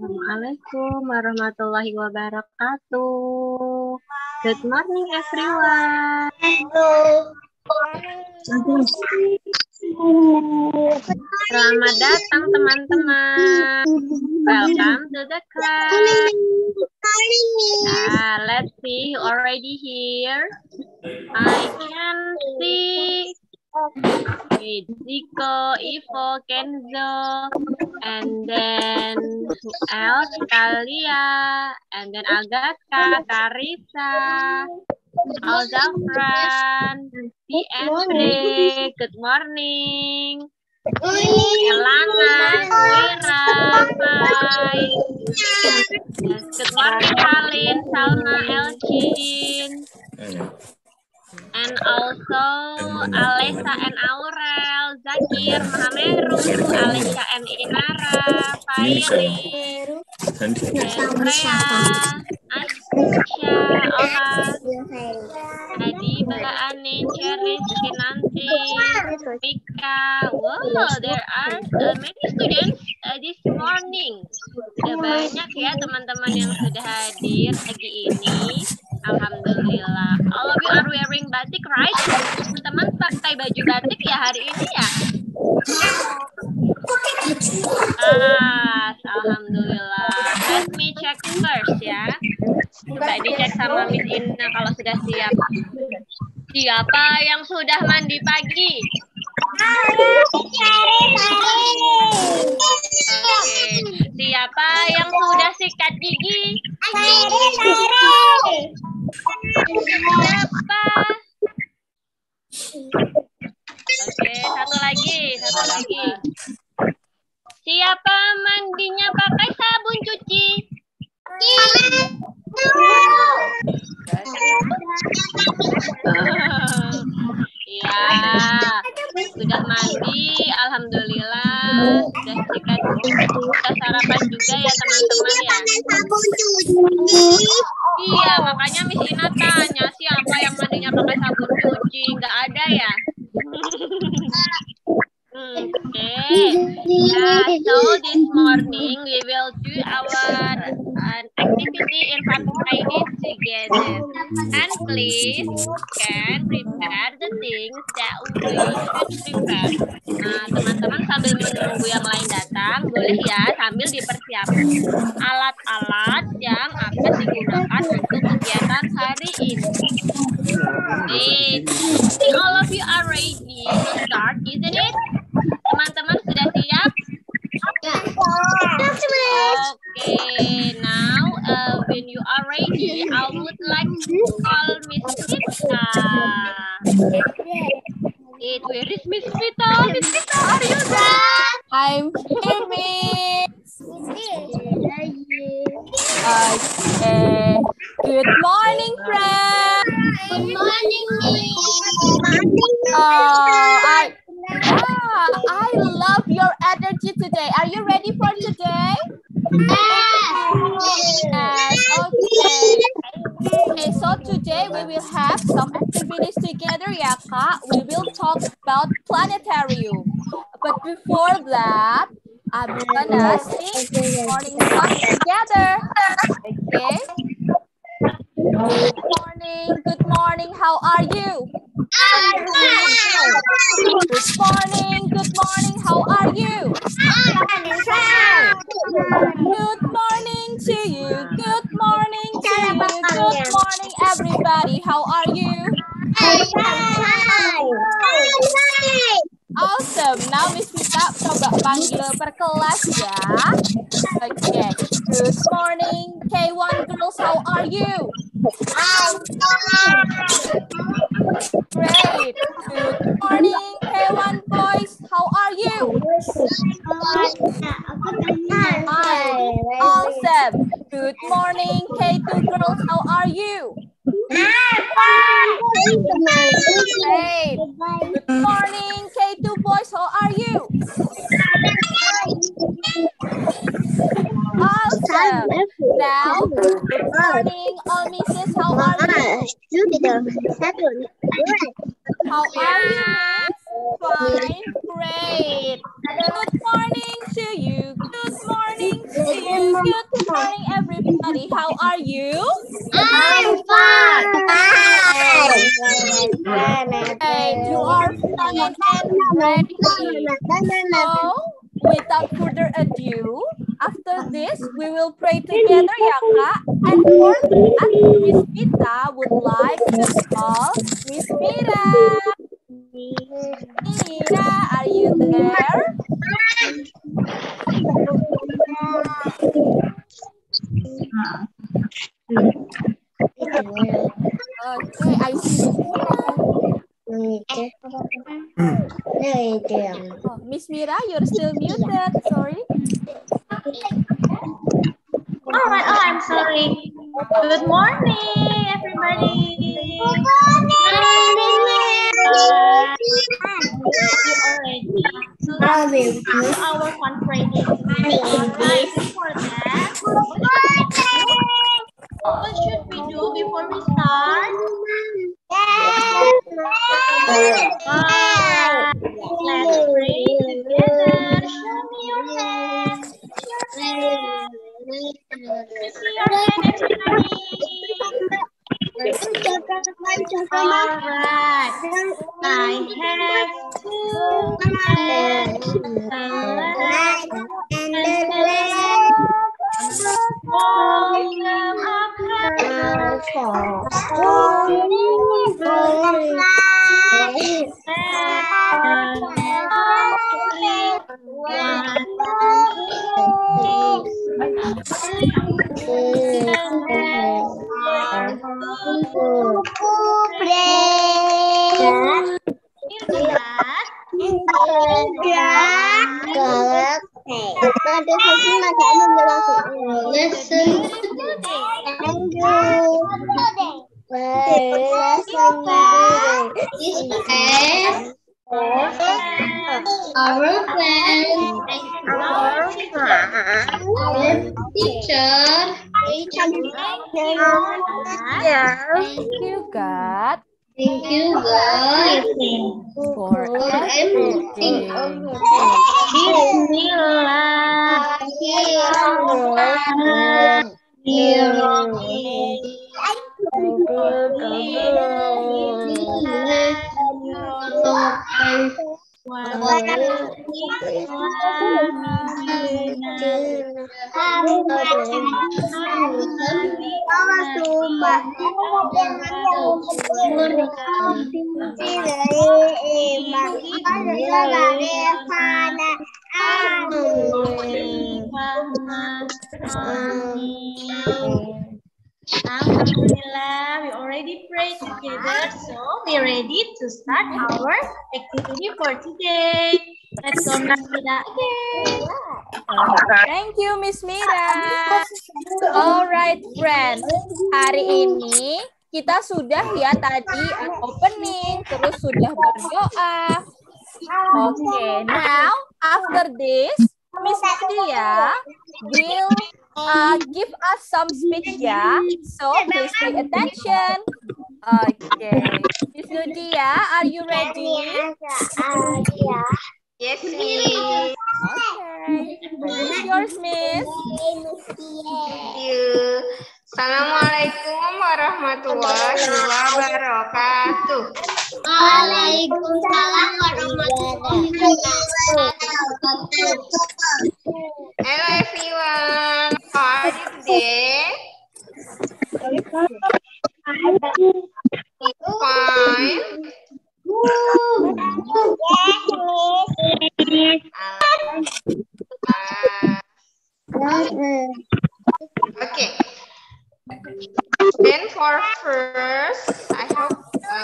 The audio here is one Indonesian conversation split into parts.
Assalamualaikum warahmatullahi wabarakatuh. Good morning everyone. Selamat datang teman-teman. Welcome to the class. Let's see who already here. I can see Zico, Ivo, Kenzo, and then who else? Kalia, and then Agatha, Karissa, Al-Zafran, Andre, good morning. Elana, Wira, Mai. Yes, good morning, Kalin, Salma, Elchin. And also Alessa and Aurel, Zakir, Mahameru, Alesha and Inara, Fairi, Andrea, Asya, Ola, Adiba, Anin, Cheris, Kinanti, Mika. Wow, there are many students this morning. Sudah banyak ya teman-teman yang sudah hadir pagi ini. Alhamdulillah. All of you are wearing batik, right? Teman-teman pakai baju batik ya hari ini ya? Alhamdulillah. Let me check first ya. Coba dicek sama Miss Ina kalau sudah siap. Siapa yang sudah mandi pagi? Oke. Siapa yang sudah sikat gigi? Siapa? Oke, satu lagi. Siapa mandinya pakai sabun cuci? Ya, sudah mandi, alhamdulillah. Sudah sikat, sudah sarapan juga ya teman-teman ya. Iya, makanya Miss Ina tanya siapa yang mandinya pakai sabun cuci, nggak ada ya? So this morning we will do our activity in Fatih ID together. And please can prepare the things that we should prepare. Nah, teman-teman sambil menunggu yang lain datang, boleh ya sambil dipersiapkan alat-alat yang akan digunakan untuk kegiatan hari ini. All of you are ready to start, isn't it? Teman-teman sudah siap? Okay, now when you are ready, I would like to call Miss Vita. Where is Miss Vita? Miss Vita, are you there? I'm here, Miss. Okay. Good morning, friends. Good morning, Miss. I love your energy today. Are you ready for today? Yes. Okay. Okay, so today we will have some activities together, ya Kak. We will talk about planetarium. But before that, I'm gonna sing morning song together. Okay. Good morning, how are you? Good morning, how are you? Good morning to you, good morning to you, good morning everybody, how are you? Awesome, now Miss Vita coba panggil per kelas ya. Okay, good morning K1 girls, how are you? Great. Good morning, K1 boys. How are you? Awesome. Good morning, K2 girls. How are you? Great. Good morning, K2 boys. How are you? Awesome. Now, good morning, all misses. How are you? How are you, miss? Fine. Great. Good morning to you. Good morning to you. Good everybody. How are you? I'm fine. Okay, you are fine and ready. So, without further ado, after this, we will pray together, ya Kak. And for that, Miss Mita would like to call Miss Mira. Mira, are you there? Okay, I see Miss Mira. Oh, Miss Mira, you're still muted. Sorry. Oh, I'm sorry. Good morning, everybody. We already to our conference. Right. Before that, what should we do before we start? Alright, let's pray together. Show me your hand. Your hand. Let me see your hand, everybody. Alright, I have two hands, a left and the right. Hold them up our friend, our teacher. Thank you, God. Thank you, God, For everything. Alhamdulillah, we already prayed together, so we're ready to start our activity for today. Let's go, Miss Mira again. Thank you, Miss Mira. Alright, friends. Hari ini kita sudah ya tadi opening, terus sudah berdoa. Okay, now after this, Miss Nadia will give us some speech ya. So please pay attention. Okay, Miss Nadia, are you ready? Yes, Miss. Okay, it's yours, Miss. Thank you. Assalamualaikum warahmatullahi wabarakatuh. Waalaikumsalam warahmatullahi wabarakatuh. Hello everyone. How are you today? Fine. Okay. Then for first, I hope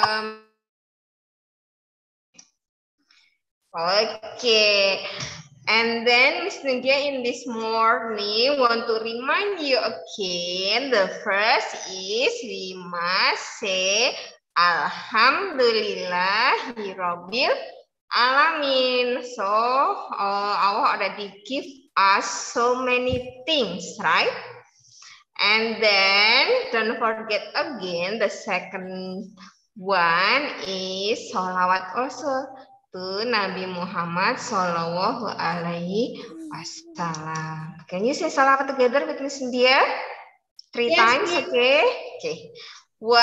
okay. And then Miss Nadia in this morning want to remind you again. The first is we must say Alhamdulillahirabbil alamin. So Allah already give us so many things, right? And then don't forget again the second one is sholawat also to Nabi Muhammad Sallallahu Alaihi Wasallam. Can you say salawat together with Miss India? 3 times, okay? Okay. 1,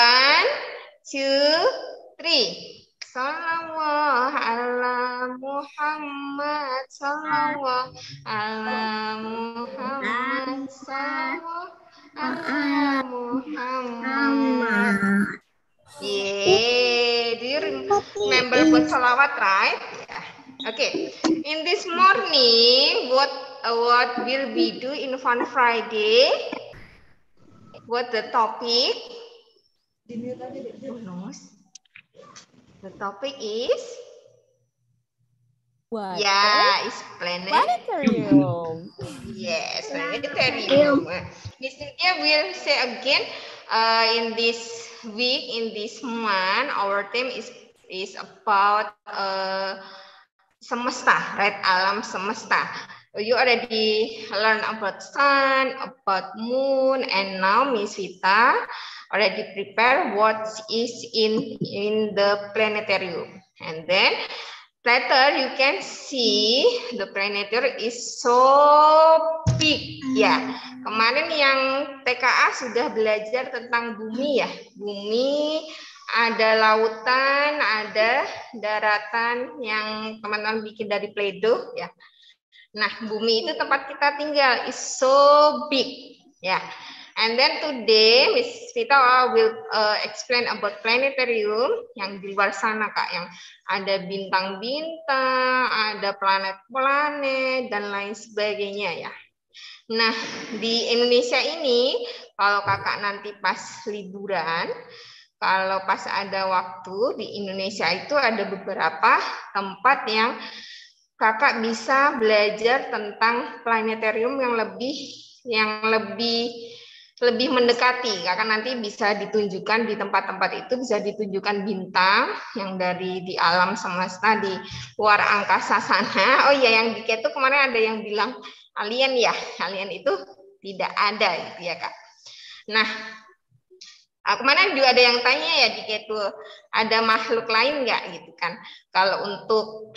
2, 3. Sallallahu ala Muhammad, sallallahu ala Muhammad, sallallahu ala Muhammad. Yeah, do you remember buat salawat, right? Yeah. Okay. In this morning, what will we do in Fun Friday? What the topic? The topic is? What? Yeah, it's Planetarium. Yes, planetarium. Miss Cynthia will say again, in this week, in this month, our theme is about semesta, right? Alam semesta. You already learn about sun, about moon, and now Miss Vita already prepare what is in the planetarium. And then later you can see the planetarium is so big. Ya, kemarin yang TKA sudah belajar tentang bumi ya. Bumi, ada lautan, ada daratan yang teman-teman bikin dari Play-Doh ya. Nah, bumi itu tempat kita tinggal is so big ya. And then today Miss Vita will explain about planetarium yang di luar sana Kak, yang ada bintang-bintang, ada planet-planet dan lain sebagainya ya. Nah, di Indonesia ini kalau Kakak nanti pas liburan, kalau pas ada waktu di Indonesia itu ada beberapa tempat yang Kakak bisa belajar tentang planetarium yang lebih mendekati. Kakak nanti bisa ditunjukkan di tempat-tempat itu, bisa ditunjukkan bintang yang dari di alam semesta di luar angkasa sana. Oh iya, yang di Ketu kemarin ada yang bilang alien ya, alien itu tidak ada gitu ya Kak. Nah, kemarin juga ada yang tanya ya di Ketu, ada makhluk lain nggak gitu kan? Kalau untuk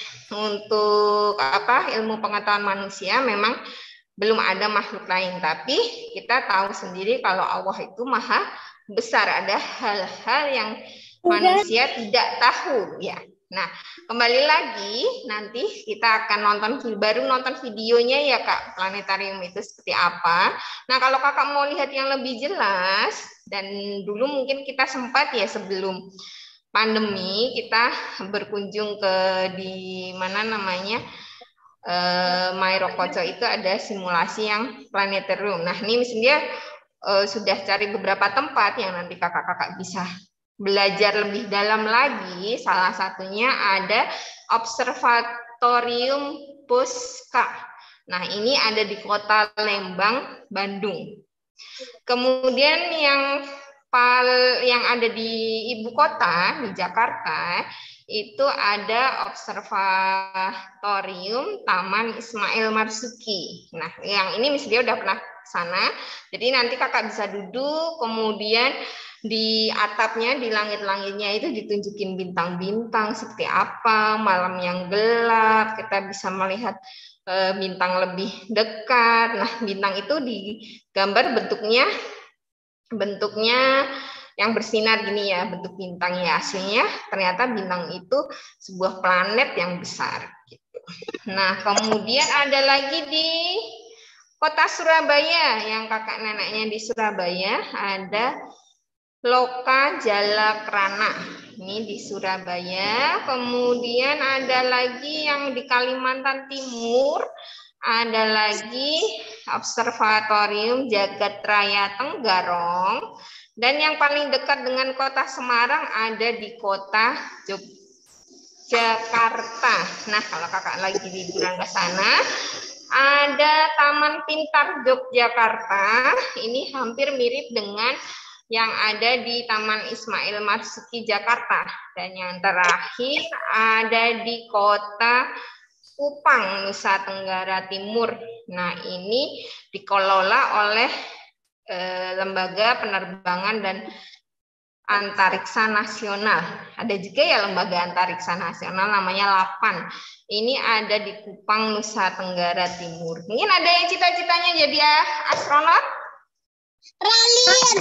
ilmu pengetahuan manusia memang belum ada makhluk lain, tapi kita tahu sendiri kalau Allah itu maha besar, ada hal-hal yang manusia tidak tahu ya. Nah, kembali lagi nanti kita akan nonton videonya ya Kak, planetarium itu seperti apa. Nah, kalau Kakak mau lihat yang lebih jelas, dan dulu mungkin kita sempat ya sebelum pandemi kita berkunjung ke di mana namanya Mairo Koco itu ada simulasi yang planetarium. Nah, ini misalnya sudah cari beberapa tempat yang nanti kakak-kakak bisa belajar lebih dalam lagi. Salah satunya ada Observatorium Puska. Nah, ini ada di Kota Lembang, Bandung. Kemudian yang ada di ibu kota di Jakarta itu ada Observatorium Taman Ismail Marzuki. Nah, yang ini misalnya udah pernah ke sana. Jadi nanti kakak bisa duduk, kemudian di atapnya, di langit-langitnya itu ditunjukin bintang-bintang seperti apa, malam yang gelap, kita bisa melihat bintang lebih dekat. Nah, bintang itu digambar bentuknya yang bersinar gini ya, bentuk bintang ya. Aslinya ternyata bintang itu sebuah planet yang besar gitu. Nah, kemudian ada lagi di Kota Surabaya, yang kakak neneknya di Surabaya, ada Loka Jalakrana. Ini di Surabaya. Kemudian ada lagi yang di Kalimantan Timur, ada lagi Observatorium Jagat Raya Tenggarong. Dan yang paling dekat dengan kota Semarang ada di kota Yogyakarta. Nah, kalau kakak lagi liburan ke sana, ada Taman Pintar Yogyakarta. Ini hampir mirip dengan yang ada di Taman Ismail Marzuki Jakarta. Dan yang terakhir ada di kota Kupang, Nusa Tenggara Timur. Nah, ini dikelola oleh Lembaga Penerbangan dan Antariksa Nasional. Ada juga ya Lembaga Antariksa Nasional namanya LAPAN. Ini ada di Kupang, Nusa Tenggara Timur. Mungkin ada yang cita-citanya jadi astronot? Ralin.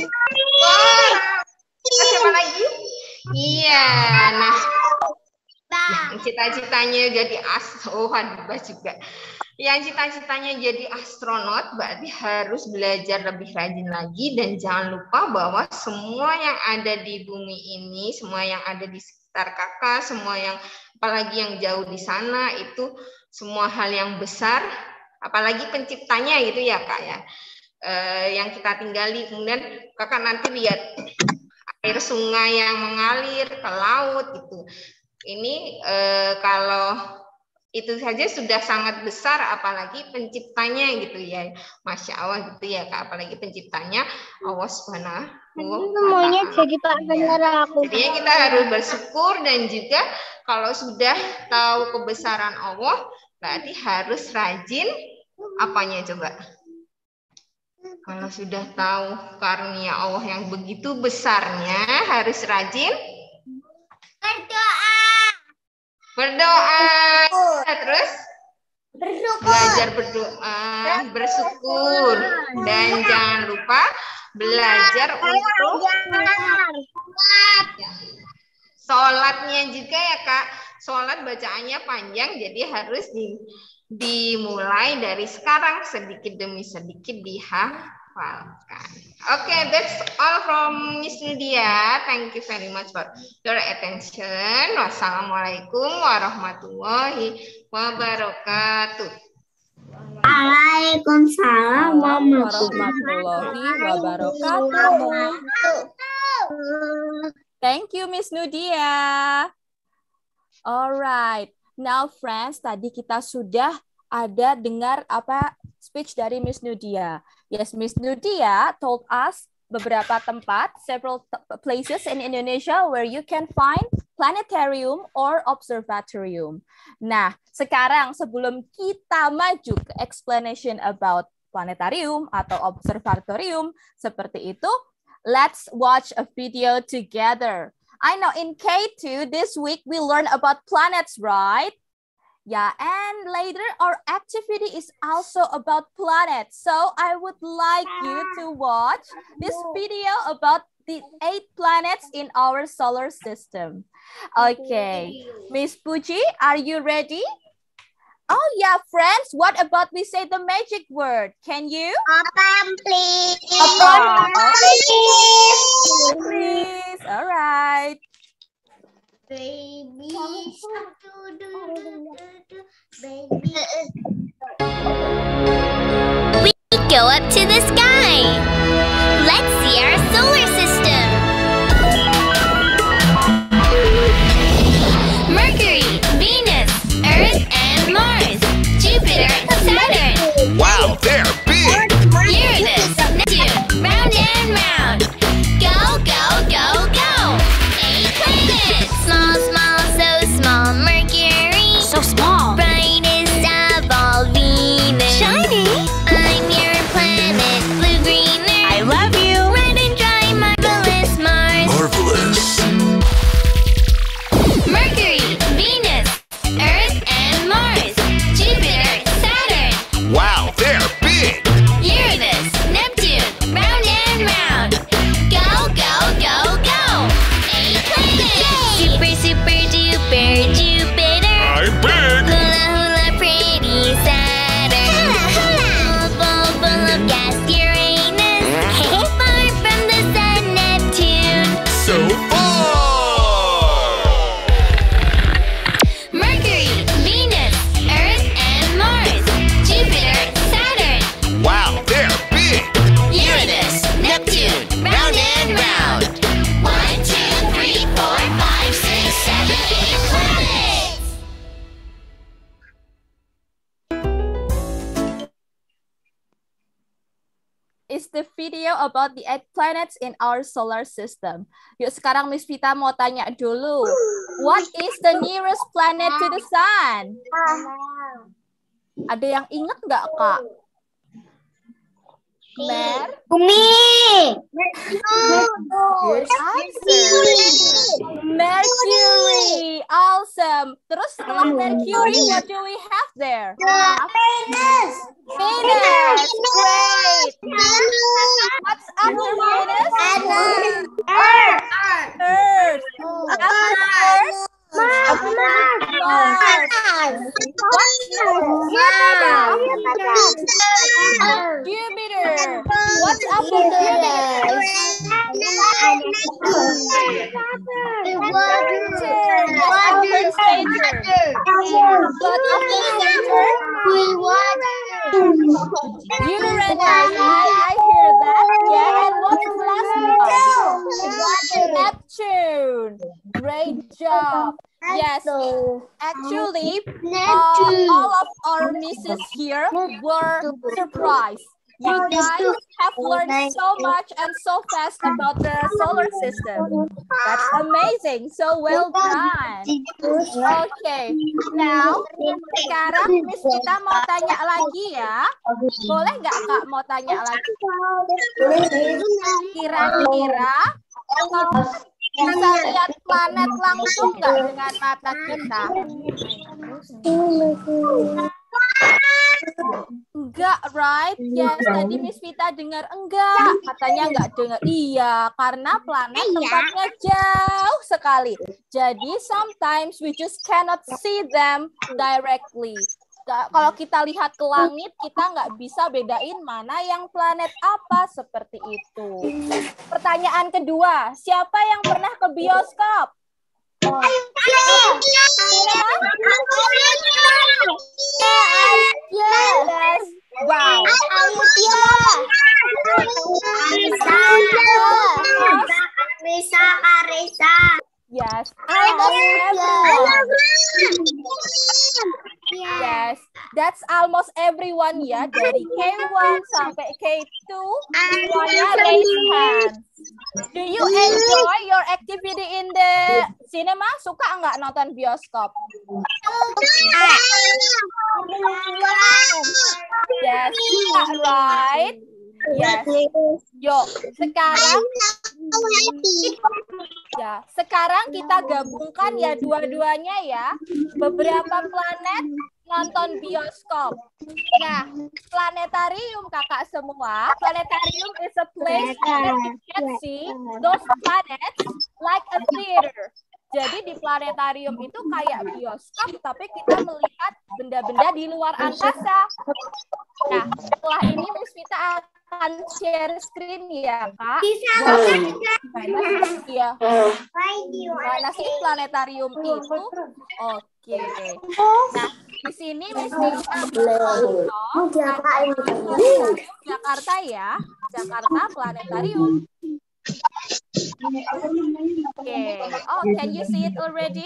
Siapa lagi? Iya, nah. Yang cita-citanya jadi juga. Yang cita-citanya jadi astronot berarti harus belajar lebih rajin lagi dan jangan lupa bahwa semua yang ada di bumi ini, semua yang ada di sekitar kakak, semua yang apalagi yang jauh di sana itu semua hal yang besar, apalagi penciptanya gitu ya kak ya. Yang kita tinggali, kemudian kakak nanti lihat air sungai yang mengalir ke laut gitu. Ini kalau itu saja sudah sangat besar, apalagi penciptanya gitu ya, Masya Allah gitu ya kak, apalagi penciptanya Allah Subhanahu wa Ta'ala. Jadi Pak Benar aku. Jadi kita harus bersyukur dan juga kalau sudah tahu kebesaran Allah, berarti harus rajin apanya coba? Kalau sudah tahu karunia Allah yang begitu besarnya, harus rajin berdoa. Terus belajar berdoa, bersyukur, dan jangan lupa belajar untuk sholatnya juga ya kak. Sholat bacaannya panjang, jadi harus dimulai dari sekarang, sedikit demi sedikit dihafalkan. Okay, that's all from Miss Lydia. Thank you very much for your attention. Wassalamualaikum warahmatullahi wabarakatuh. Waalaikumsalam warahmatullahi wabarakatuh. Thank you, Miss Nudia. Alright. Now friends, tadi kita sudah ada dengar speech dari Miss Nudia. Yes, Miss Nudia told us beberapa tempat, several places in Indonesia where you can find planetarium or observatorium. Nah, sekarang sebelum kita maju ke explanation about planetarium atau observatorium seperti itu, let's watch a video together. I know in K2 this week we learn about planets, right? Yeah, and later our activity is also about planets. So I would like you to watch this video about the 8 planets in our solar system. Okay, Miss Puji, are you ready? Oh yeah, friends, what about we say the magic word? Can you? Apam, please. Apam, please. All right. Baby. We go up to the sky. Let's see our solar system. Mercury, Venus, Earth, and Mars. Jupiter, Saturn. Wow, they're big. Uranus, Neptune, round and round. Go, go, go, go. 8 planets. Small, small, so small. Mercury. So small. Brightest of all, Venus. Shiny. I'm your planet, blue greener. I love you. Red and dry, marvelous Mars. Marvelous. Mercury, Venus, Earth, and Mars. Jupiter, Saturn. Wow, they're big. Uranus, Neptune, round and round. Go, go, go, go. 8 planets. Super, super duper Jupiter. I'm big. Hula, hula, pretty Saturn. Full, full, full of gas, Uranus. Far from the sun, Neptune. So far. Mercury, Venus, Earth, and Mars. Jupiter, Saturn. Wow, they're big. Uranus, Neptune, round and round. 1, 2, 3, 4, 5, 6, 7, 8 planets. Is the video about the 8 planets in our solar system. Yuk sekarang Miss Vita mau tanya dulu. What is the nearest planet to the sun? Ada yang ingat nggak Kak? Claire? Bumi. Good answer. Mercury. Awesome. Terus setelah Mercury, what do we have there? Venus. Venus. Great. What's Jupiter. What's after Jupiter? Saturn. Yes, after Saturn. But after Saturn, Uranus. I hear that. Yeah, and what's the last one? Neptune. Great job. Yes, actually, all of our misses here were surprised. You guys have learned so much and so fast about the solar system. That's amazing. So well done. Okay, now sekarang Miss Vita mau tanya lagi ya. Boleh nggak Kak mau tanya lagi? Kira-kira bisa lihat planet langsung nggak dengan mata kita? Enggak, right? Yes, tadi Miss Vita dengar enggak. Katanya enggak dengar. Iya, karena planet tempatnya jauh sekali. Jadi sometimes we just cannot see them directly. Kalau kita lihat ke langit, kita nggak bisa bedain mana yang planet apa, seperti itu. Pertanyaan kedua, siapa yang pernah ke bioskop? Yes. Wow. Yes, almost everyone. Yes, that's almost everyone ya, dari K1 sampai K2 semuanya raise hands. Do you enjoy your activity in the cinema? Suka nggak nonton bioskop? Yes, right? Yes. Yuk, sekarang kita gabungkan ya dua-duanya ya. Beberapa planet nonton bioskop. Nah, planetarium kakak semua. Planetarium is a place where you can see those planets like a theater. Jadi di planetarium itu kayak bioskop, tapi kita melihat benda-benda di luar angkasa. Nah, setelah ini Miss Vita akan share screen ya, Kak. Iya. Mana sih planetarium itu? Oke. Nah, di sini Miss Vita Jakarta ya. Jakarta Planetarium. Okay. Oh, can you see it already?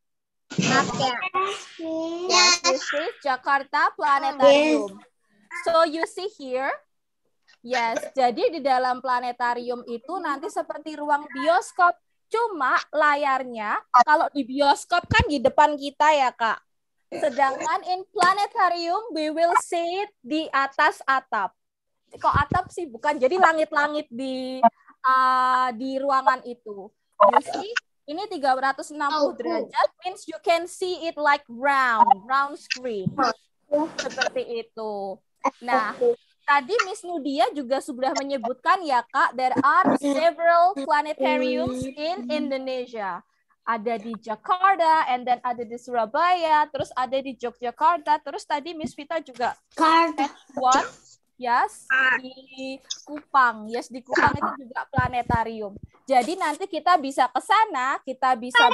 Yes, this is Jakarta Planetarium. So you see here. Yes, jadi di dalam planetarium itu nanti seperti ruang bioskop. Cuma layarnya kalau di bioskop kan di depan kita ya, Kak. Sedangkan in planetarium we will see it di atas atap. Kok atap sih? Bukan. Jadi langit-langit di ruangan itu. You see, ini 360 derajat means you can see it like round screen. Seperti itu. Nah, tadi Miss Nudia juga sudah menyebutkan ya Kak, there are several planetariums in Indonesia. Ada di Jakarta, and then ada di Surabaya, terus ada di Yogyakarta, terus tadi Miss Vita juga one. Yes, di Kupang. Yes, di Kupang itu juga planetarium. Jadi nanti kita bisa ke sana, kita bisa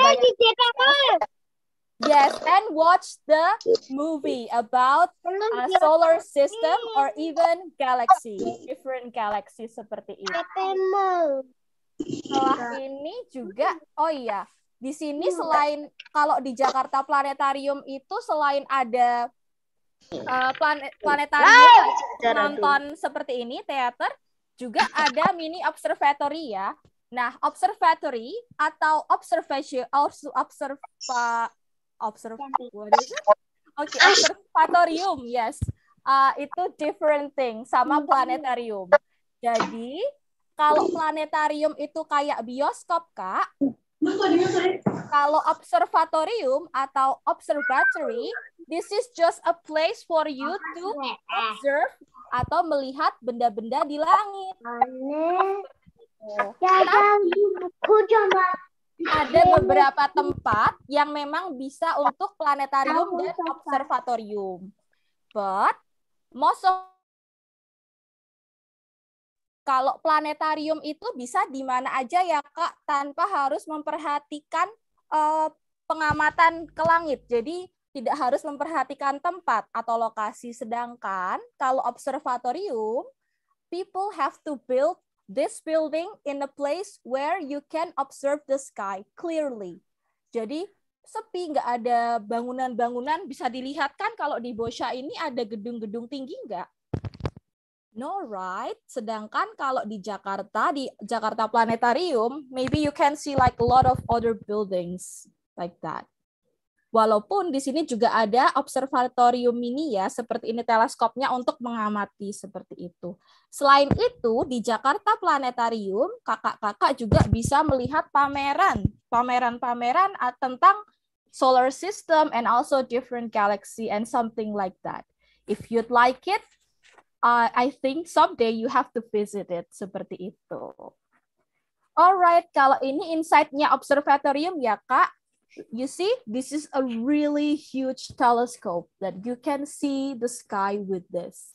yes, and watch the movie about a solar system or even galaxy, different galaxy seperti itu. Setelah ini juga, oh iya, di sini selain kalau di Jakarta Planetarium itu selain ada planetarium nonton seperti ini, teater, juga ada mini observatory ya. Nah, observatory atau observatorium, yes, itu different thing sama planetarium. Jadi kalau planetarium itu kayak bioskop Kak, kalau observatorium atau observatory, this is just a place for you to observe atau melihat benda-benda di langit. Ada beberapa tempat yang memang bisa untuk planetarium dan observatorium. But most of kalau planetarium itu bisa di mana aja ya Kak, tanpa harus memperhatikan pengamatan ke langit. Jadi tidak harus memperhatikan tempat atau lokasi. Sedangkan kalau observatorium, people have to build this building in a place where you can observe the sky clearly. Jadi sepi, nggak ada bangunan-bangunan. Bisa dilihat kan kalau di Boscha ini ada gedung-gedung tinggi nggak? No, right? Sedangkan kalau di Jakarta Planetarium, maybe you can see like a lot of other buildings like that. Walaupun di sini juga ada observatorium mini ya, seperti ini teleskopnya untuk mengamati seperti itu. Selain itu, di Jakarta Planetarium, kakak-kakak juga bisa melihat pameran-pameran tentang solar system and also different galaxy and something like that. If you'd like it, I think someday you have to visit it, seperti itu. Alright, kalau ini insight-nya observatorium ya Kak. You see, this is a really huge telescope that you can see the sky with this.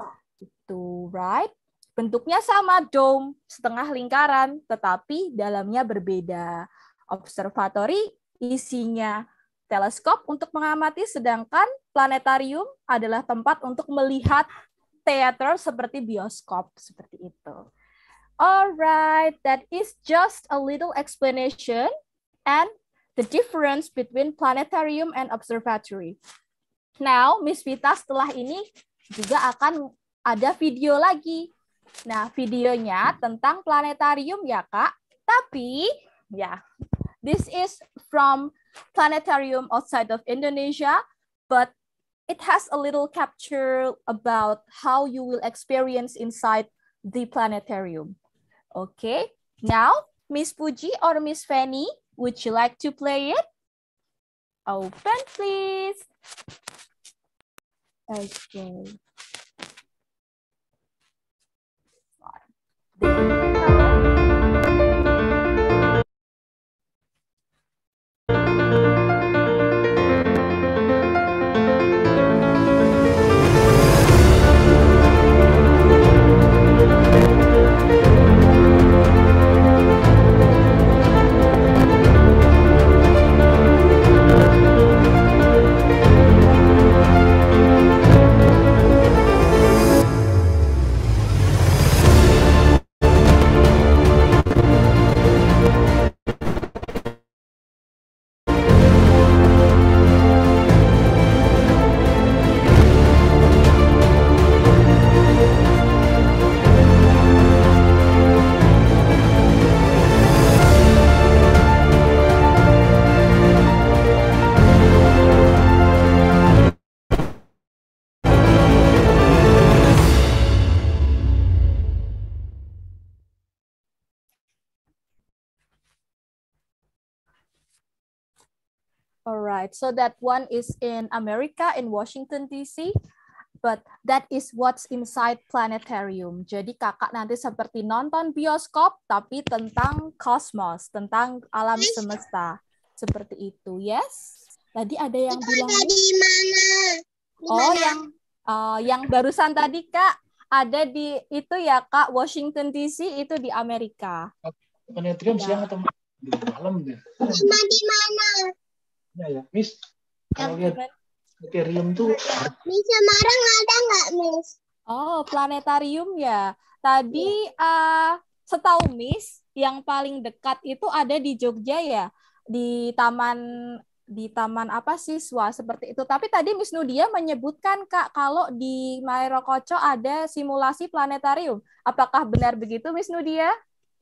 Itu, right? Bentuknya sama dome, setengah lingkaran, tetapi dalamnya berbeda. Observatory isinya teleskop untuk mengamati, sedangkan planetarium adalah tempat untuk melihat teater seperti bioskop, seperti itu. Alright, that is just a little explanation and the difference between planetarium and observatory. Now, Miss Vita setelah ini juga akan ada video lagi. Nah, videonya tentang planetarium ya, Kak. Tapi, ya, this is from planetarium outside of Indonesia, but it has a little capture about how you will experience inside the planetarium. Okay, now, Miss Puji or Miss Fanny, would you like to play it? Open, please. Okay. Alright, so that one is in America, in Washington, D.C., but that is what's inside planetarium. Jadi kakak nanti seperti nonton bioskop, tapi tentang kosmos, tentang alam semesta. Seperti itu, yes? Tadi ada yang bilang... Di mana? Yang barusan tadi, Kak, ada di itu ya, Kak, Washington, D.C., itu di Amerika. Planetarium siang atau malam deh? Di mana? Ya, Miss. Kalau lihat planetarium tuh Di Semarang ada nggak, Miss? Oh, planetarium ya. Tadi setahu Miss, yang paling dekat itu ada di Jogja ya, di taman apa siswa seperti itu. Tapi tadi Miss Nudia menyebutkan Kak kalau di Mairokocho ada simulasi planetarium. Apakah benar begitu Miss Nudia?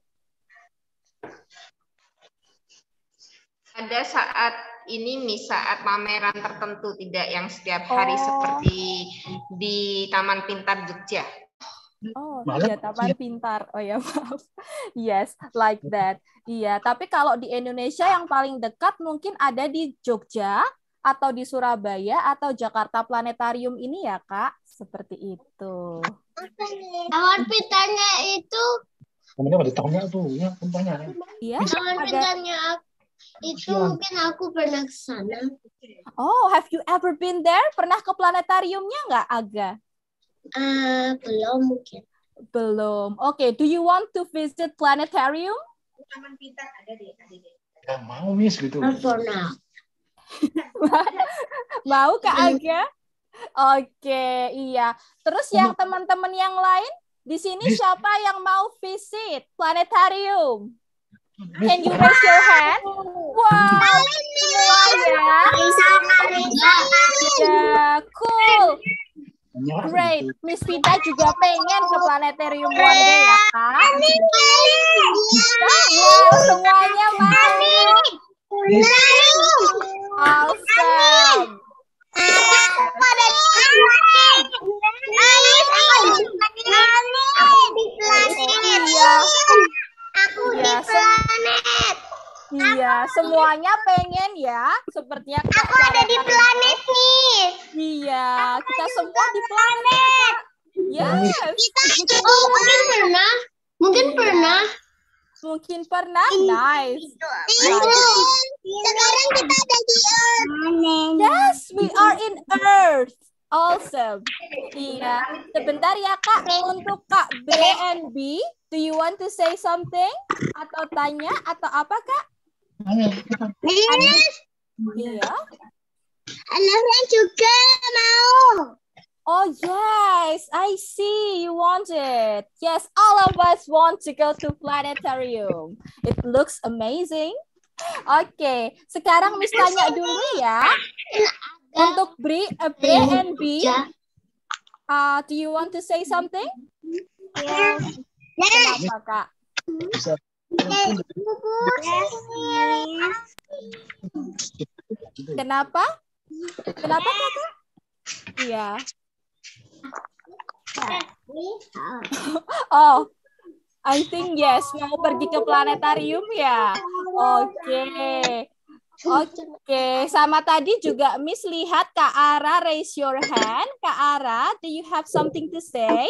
Ada saat ini saat pameran tertentu, tidak yang setiap hari seperti di Taman Pintar Jogja. Oh, iya, Taman Pintar. Oh ya, maaf. Yes, like that. Iya, tapi kalau di Indonesia yang paling dekat mungkin ada di Jogja atau di Surabaya atau Jakarta Planetarium ini ya, Kak. Seperti itu. Taman Pintarnya itu. namanya ada tahunnya tuh, ya, tempatnya. Iya, Taman Pintarnya itu mungkin aku pernah ke sana. Oh, have you ever been there? Pernah ke planetariumnya nggak, Aga? Belum mungkin. Belum. Okay, do you want to visit planetarium? Nggak mau, Miss, gitu. For now. Mau Kak Aga? Oke, iya. Terus yang teman-teman yang lain di sini Miss. siapa yang mau visit planetarium? Can you raise your hand? Wow, semua ya. Ya, cool. Great. Miss Vita juga pengen ke planetarium one day ya, Kak. Wow, semuanya mau. Awesome. Iya, semuanya pengen ya. Sepertinya Aku ada di planet nih. Iya, kita semua di planet. Yes. Mungkin pernah. Mungkin pernah. Mungkin pernah. Nice. Sekarang kita ada di Earth. Yes, we are in Earth. Awesome. Iya. Sebentar ya Kak. Untuk Kak B and B, do you want to say something? Atau tanya atau apa Kak? Iya. Anaknya juga mau. Oh yes, I see. You want it. Yes, all of us want to go to planetarium. It looks amazing. Oke, sekarang Miss tanya dulu ya. Untuk B and B, do you want to say something? Kenapa Kak? Kenapa? Kenapa Kakak? Iya. Oh, I think yes, mau pergi ke planetarium ya. Oke. Oke, sama tadi juga Miss lihat Kak Ara raise your hand. Kak Ara, do you have something to say?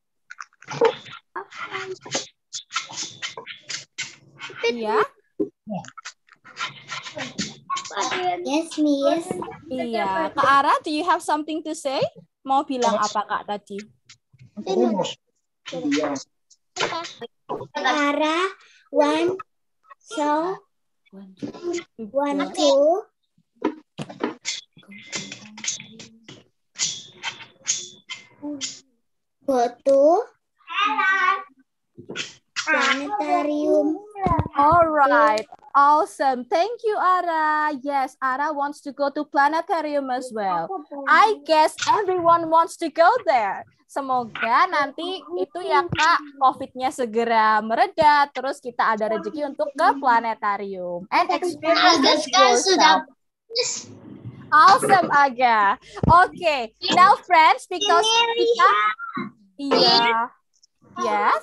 Iya. Yes, Miss. Iya, Kak Ara, do you have something to say? Mau bilang apa Kak tadi? Ara, one, so, one, two. Go to planetarium. All right. Awesome. Thank you, Ara. Yes, Ara wants to go to planetarium as well. I guess everyone wants to go there. Semoga nanti itu ya Kak, COVID-nya segera mereda, terus kita ada rezeki untuk ke planetarium. And experience yourself. Awesome, Aga. Okay, now friends, because kita, iya. Yes.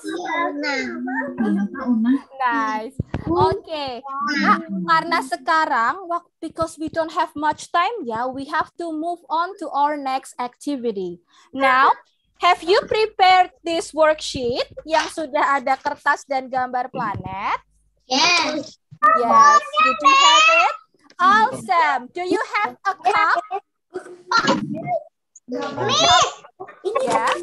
Nice. Okay. Nah, karena sekarang, because we don't have much time, we have to move on to our next activity. Now, have you prepared this worksheet yang sudah ada kertas dan gambar planet? Yes. Yes. Did you have it? Awesome. Do you have a cup? Yes.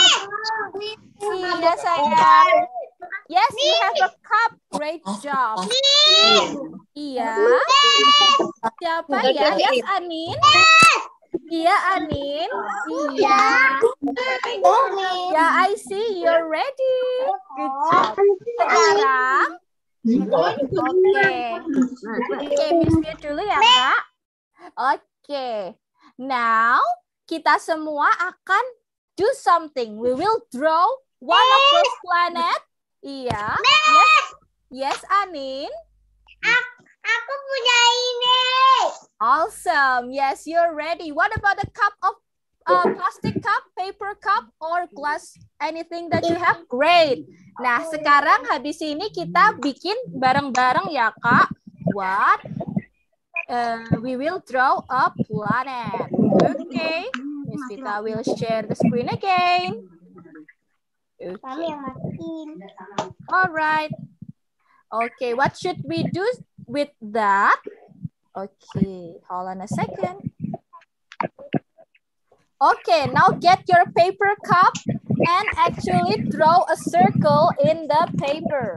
Iya sayang. Yes, you have a cup. Great job. Iya. Siapa ya? Yes, Anin. Iya, Anin. Iya. Ya, I see you're ready. Good job. Sekarang. Oke, Miss mute dulu ya, Kak. Oke. Now, kita semua akan do something. We will draw one of those planet. Iya. Yes. Yes, Anin. Aku punya ini. Awesome. Yes, you're ready. What about a cup of plastic cup, paper cup, or glass? Anything that you have? Great. Nah, sekarang habis ini kita bikin bareng-bareng ya, Kak. What? We will draw a planet. Okay. Miss Vita will share the screen again. Kami yang matiin. All right. Okay, what should we do with that? Okay, hold on a second. Okay, now get your paper cup and actually draw a circle in the paper.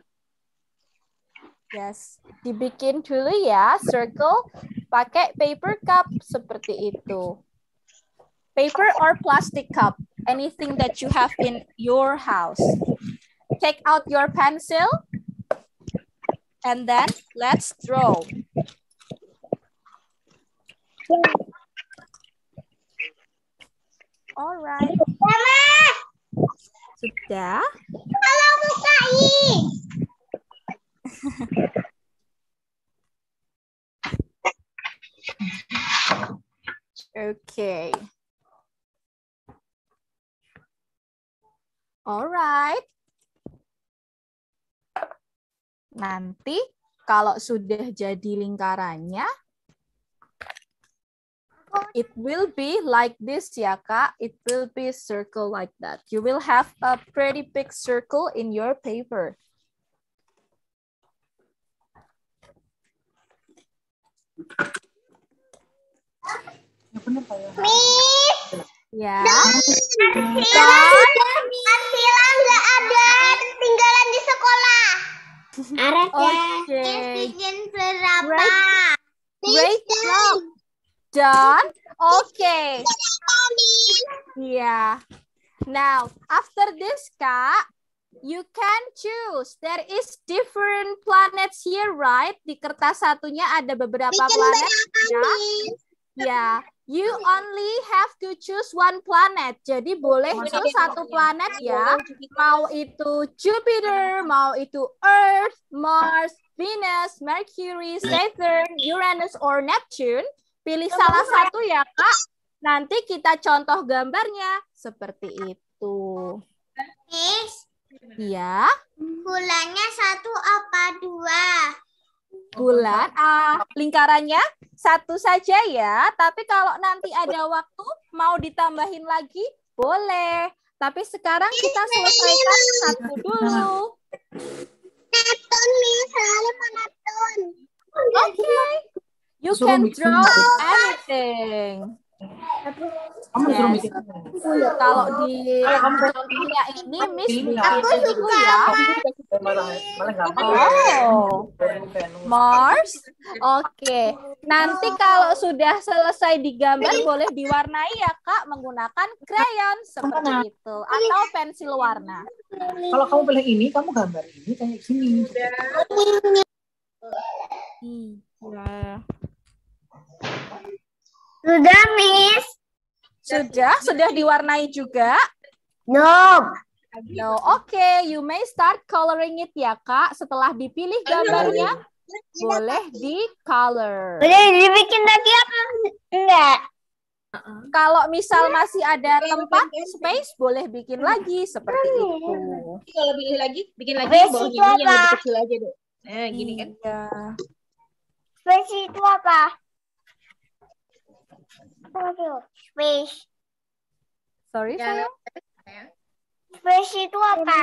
Yes, dibikin dulu ya circle pakai paper cup seperti itu. Paper or plastic cup, anything that you have in your house. Take out your pencil and then let's draw. Alright. Sudah? Halo bukain. Okay. Alright. Nanti kalau sudah jadi lingkarannya, it will be like this ya Kak. It will be circle like that. You will have a pretty big circle in your paper. Miss. Ya. Arsila nggak ada ketinggalan di sekolah. Oke. Bikin berapa? Great job. Done. Okay. Yeah. Now, after this, Kak, you can choose. There is different planets here, right? Di kertas satunya ada beberapa planet. Ya, you only have to choose one planet. Jadi boleh choose satu planet ya. Mau itu Jupiter, mau itu Earth, Mars, Venus, Mercury, Saturn, Uranus, or Neptune. Pilih salah satu ya, Kak. Nanti kita contoh gambarnya seperti itu. Miss, Ya, bulannya 1 apa 2? bulan. Lingkarannya satu saja ya. Tapi kalau nanti ada waktu mau ditambahin lagi, boleh. Tapi sekarang kita selesaikan satu dulu. Neptun, Miss. Selalu Neptun. Okay. You can draw anything. Yes. Kalau di contohnya ini, Miss bikin dulu ya. Oh, Mars. Oke. Nanti kalau sudah selesai digambar, boleh diwarnai ya, Kak, menggunakan crayon seperti itu. Atau pensil warna. Kalau kamu pilih ini, kamu gambar ini kayak gini. Ya. Sudah, Miss. Sudah diwarnai juga? No. No, okay. You may start coloring it ya, Kak. Setelah dipilih gambarnya, boleh di color. Boleh dibikin lagi apa? Enggak. Kalau misal masih ada tempat, space, boleh bikin lagi seperti itu. Kalau bikin lagi Basic bawahnya ini yang apa? lebih kecil aja deh. Nah, gini kan. Iya. Space itu apa? Space. Sorry, Ya, sayang. Space itu apa?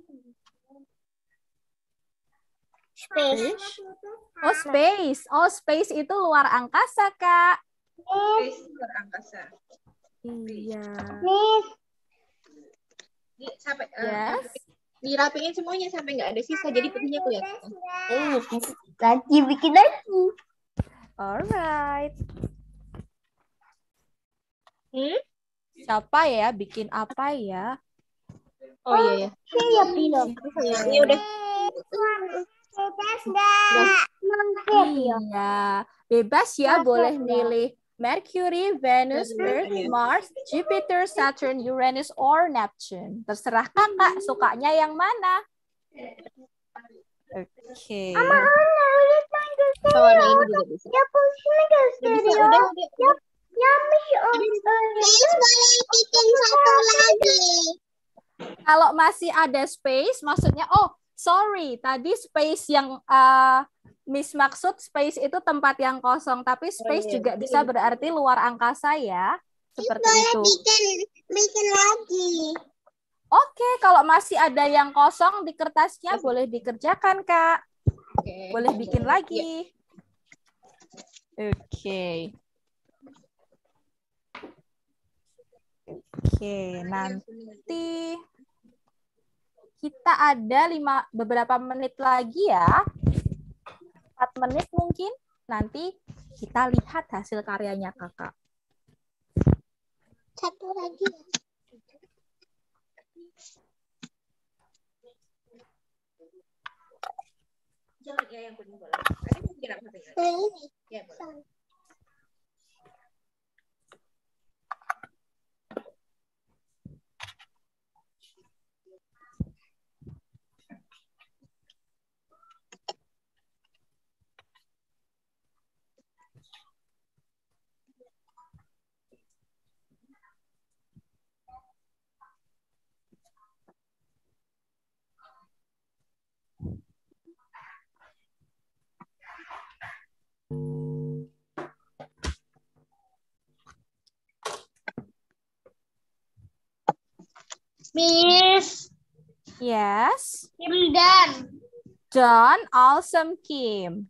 Space. Oh, space. Oh, space itu luar angkasa, Kak. space luar angkasa. Iya. Miss. Sampai Yes. dirapiin semuanya sampai nggak ada sisa, jadi putihnya kelihatan. Lagi bikin lagi. Alright. Siapa ya? Bikin apa ya? Oh iya ya. Saya bilang. Ini udah. Bebas enggak? Iya. Bebas ya, boleh milih Mercury, Venus, Earth, Mars, Jupiter, Saturn, Uranus, or Neptune. Terserah kakak, sukanya yang mana? Oke. Warna ini juga bisa. Ya, Bisa, udah. Miss, boleh bikin satu lagi. Kalau masih ada space, maksudnya, oh, sorry, tadi space yang Miss maksud space itu tempat yang kosong, tapi space juga bisa berarti luar angkasa ya, seperti itu. Bikin lagi. Oke, kalau masih ada yang kosong di kertasnya, boleh dikerjakan, Kak. Boleh bikin lagi. Oke. Oke, nanti kita ada beberapa menit lagi ya. 4 menit mungkin. Nanti kita lihat hasil karyanya kakak. Satu lagi. Jangan ya yang kuning boleh. Ada yang kira apa ya? Ini. Ya, boleh. Miss. Yes. Kim done. Done. Awesome, Kim.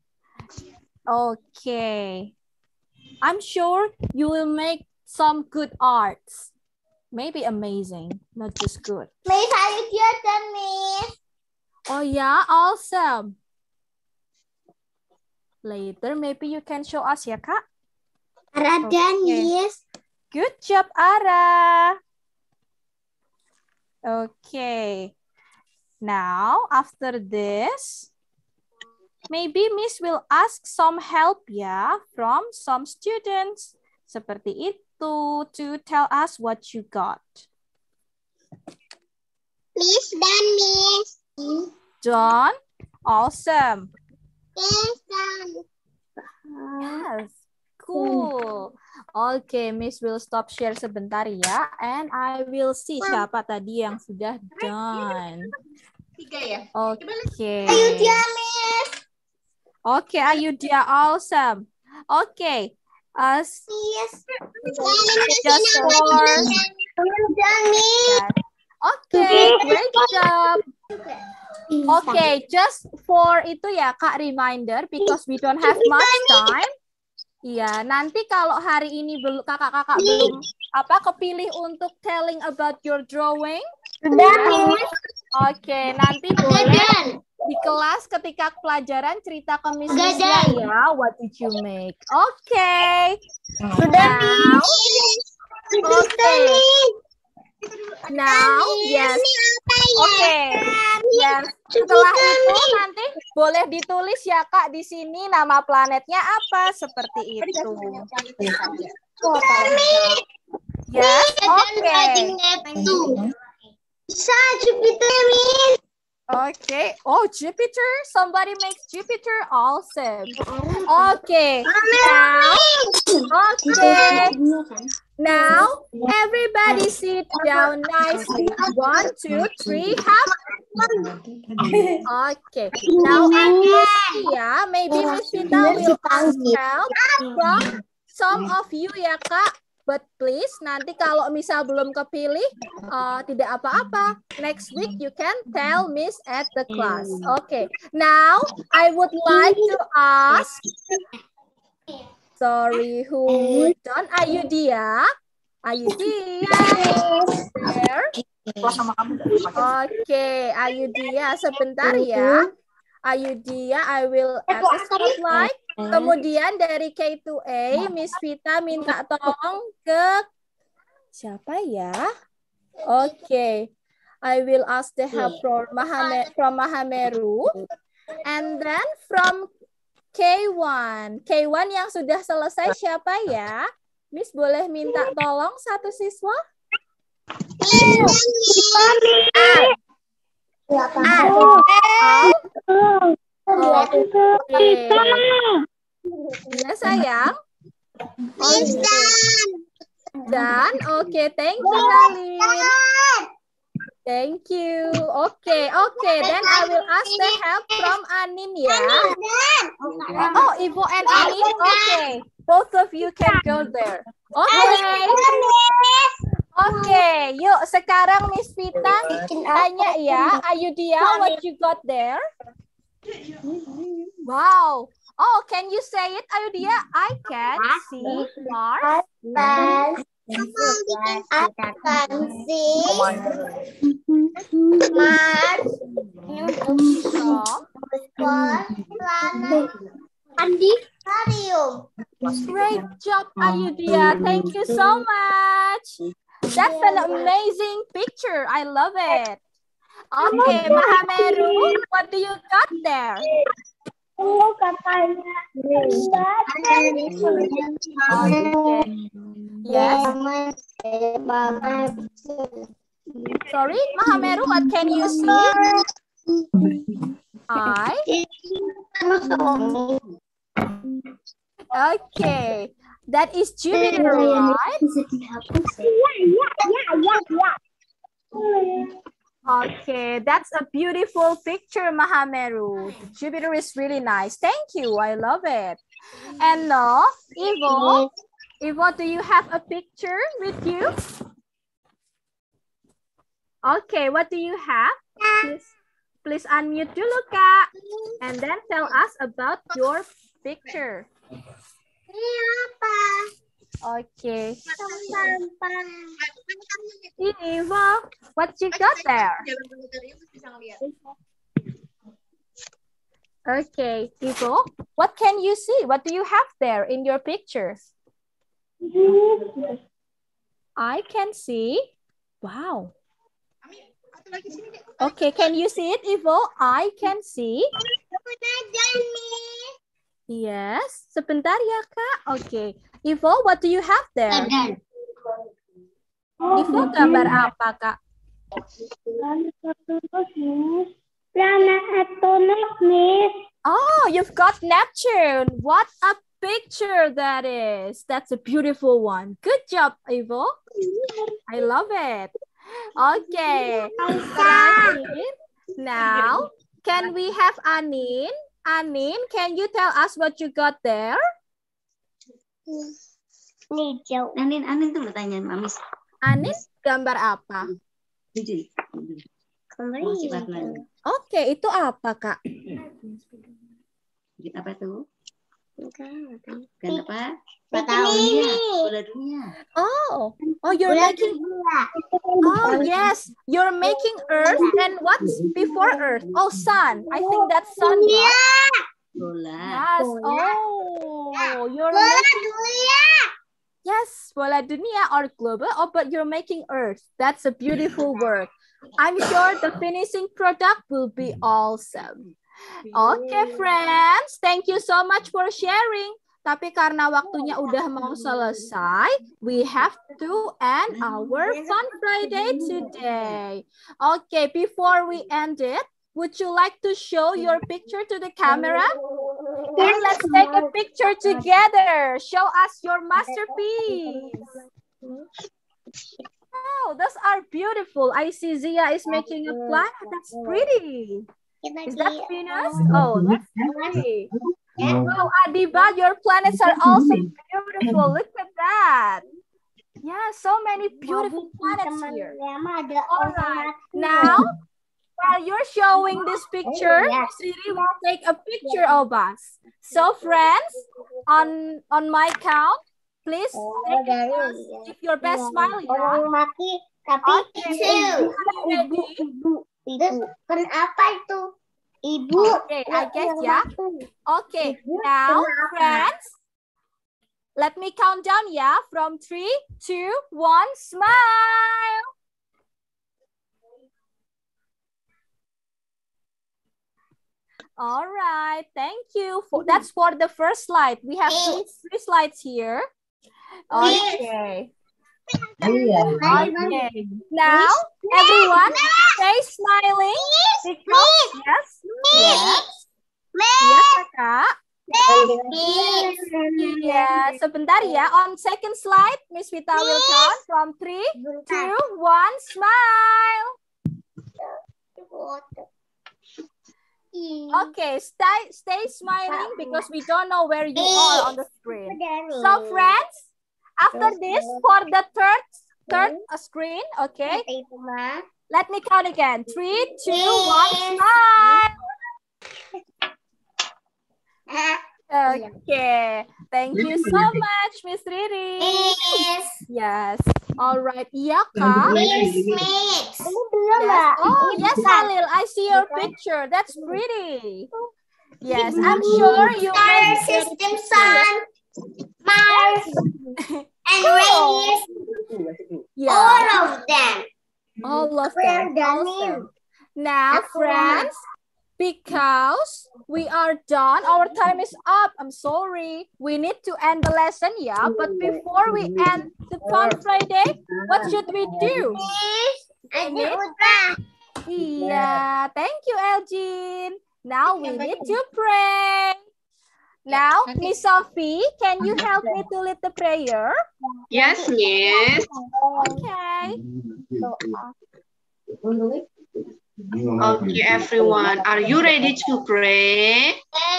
Okay. I'm sure you will make some good arts. Maybe amazing, not just good. Miss, are you here done, Miss? Oh yeah, awesome. Later, maybe you can show us ya, Kak? Are done, yes. Good job, Ara. Okay. Now, after this, maybe Miss will ask some help ya from some students. Seperti itu, to tell us what you got. Miss, done, Miss. Done? Awesome. Yes, done. Yes. Cool. Oke, Miss will stop share sebentar ya. And I will see siapa tadi yang sudah done. 3 ya. Oke. Ayudhya, Miss. Oke, Ayudhya, awesome. Oke. Yes. Just for... Done, Miss. Okay, great job. Okay, just for itu ya Kak, reminder because we don't have much time. Iya, nanti kalau hari ini kakak-kakak belum kepilih untuk telling about your drawing. Oke, nanti boleh di kelas ketika pelajaran cerita ke Miss ya, what did you make? Oke. Now, okay. Now, yes. Oke. Yes. Setelah itu nanti boleh ditulis ya Kak di sini nama planetnya apa seperti itu. Yes. Oke. Jupiter, Miss. Okay. Oh, Jupiter. Somebody makes Jupiter. Awesome. Okay. Now, okay. Now, everybody sit down nicely. 1, 2, 3, hop. Okay. Now, I will see ya. Maybe Miss Vita will ask help from some of you ya Kak. But please, nanti kalau misal belum kepilih, tidak apa-apa. Next week, you can tell Miss at the class. Okay. Now, I would like to ask, sorry, who done? Ayudhya? Ayudhya, there? Okay, Ayudhya, sebentar ya. Ayudhya, I will add the spotlight. Kemudian dari K2A, Miss Vita minta tolong ke siapa ya? Okay, I will ask the help from Mahameru, and then from K1. K1 yang sudah selesai siapa ya? Miss boleh minta tolong satu siswa? Ya sayang. Dan oke, thank you Nalin. Thank you. Okay. Then I will ask the help from Anin ya. Oh, Ibu and Anin. Okay. Both of you can go there. Okay, yuk sekarang Miss Vita tanya ya, Ayudhya, what you got there? Wow, Oh, can you say it, Ayudhya? I can see Mars. I can see Mars From planetarium. Great job, Ayudhya. Thank you so much. That's an amazing picture. I love it. Okay, Mahameru, what do you got there? Okay. Yes. Sorry, Mahameru, what can you see? Okay, that is Jupiter, right? Okay, that's a beautiful picture, Mahameru. Jupiter is really nice. Thank you. I love it. And now, Ivo, do you have a picture with you? Okay, what do you have? Please unmute dulu, Kak. And then tell us about your picture. Ini apa? Okay. Ivo, what you got there? Okay, Ivo, what can you see? What do you have there in your picture? I can see. Wow. Okay, can you see it, Ivo? I can see. Yes, sebentar ya, Kak. Okay. Ivo, what do you have there? Ivo, gambar apa, Kak? Oh, you've got Neptune. What a picture that is. That's a beautiful one. Good job, Ivo. I love it. Okay. Now, can we have Anin? Anin, can you tell us what you got there? Anin tuh tanya Mamis. Anin, gambar apa? Oke, itu apa, Kak? Apa tuh? Kan apa? dunia. Oh, you're making. Oh yes, you're making Earth, and what's before Earth? Oh, sun. I think that's sun. Right? Bola. Yes. Oh, you're making. Yes, bola dunia or global. Oh, but you're making Earth. That's a beautiful work. I'm sure the finishing product will be awesome. Okay, friends. Thank you so much for sharing. Tapi karena waktunya udah mau selesai, we have to end our Fun Friday today. Okay, before we end it, would you like to show your picture to the camera? Then let's take a picture together. Show us your masterpiece. Oh, those are beautiful. I see Zia is making a planet. That's pretty. Is that Venus? Oh, that's pretty. Wow, Adiba, your planets are also beautiful. Look at that. Yeah, so many beautiful planets here. All right. Now, while you're showing this picture, Siri will take a picture of us. So, friends, on my count, please take give your best smile. Kenapa itu? Ibu. Okay, I guess ya. Okay, now friends, let me count down ya from 3, 2, 1, smile. All right, thank you. That's for the first slide. We have three slides here. Okay. Okay. Now, everyone, stay smiling. Because, yes, Kak. Ya, sebentar ya. On second slide, Miss Vita will count from 3, 2, 1, smile. Okay, stay smiling because we don't know where you are on the screen. So, friends, after this, for the third screen, okay? Let me count again. 3, 2, 1, smile. Okay, thank you so much, Miss Riri. Yes. All right. Iya, Kak. Mix. Yes. Oh, yes, Halil. I see your picture. That's pretty. Yes, I'm sure you Solar made system, sun, Mars, and Venus. Yeah, All of them. all of them. Now, friends, because we are done, our time is up. I'm sorry. We need to end the lesson, yeah. But before we end the Fun Friday, what should we do? Yeah, thank you, Elgin. Now we need to pray. Now, Miss Sophie, can you help me to lead the prayer? Yes, Miss. Okay. Okay, everyone. Are you ready to pray?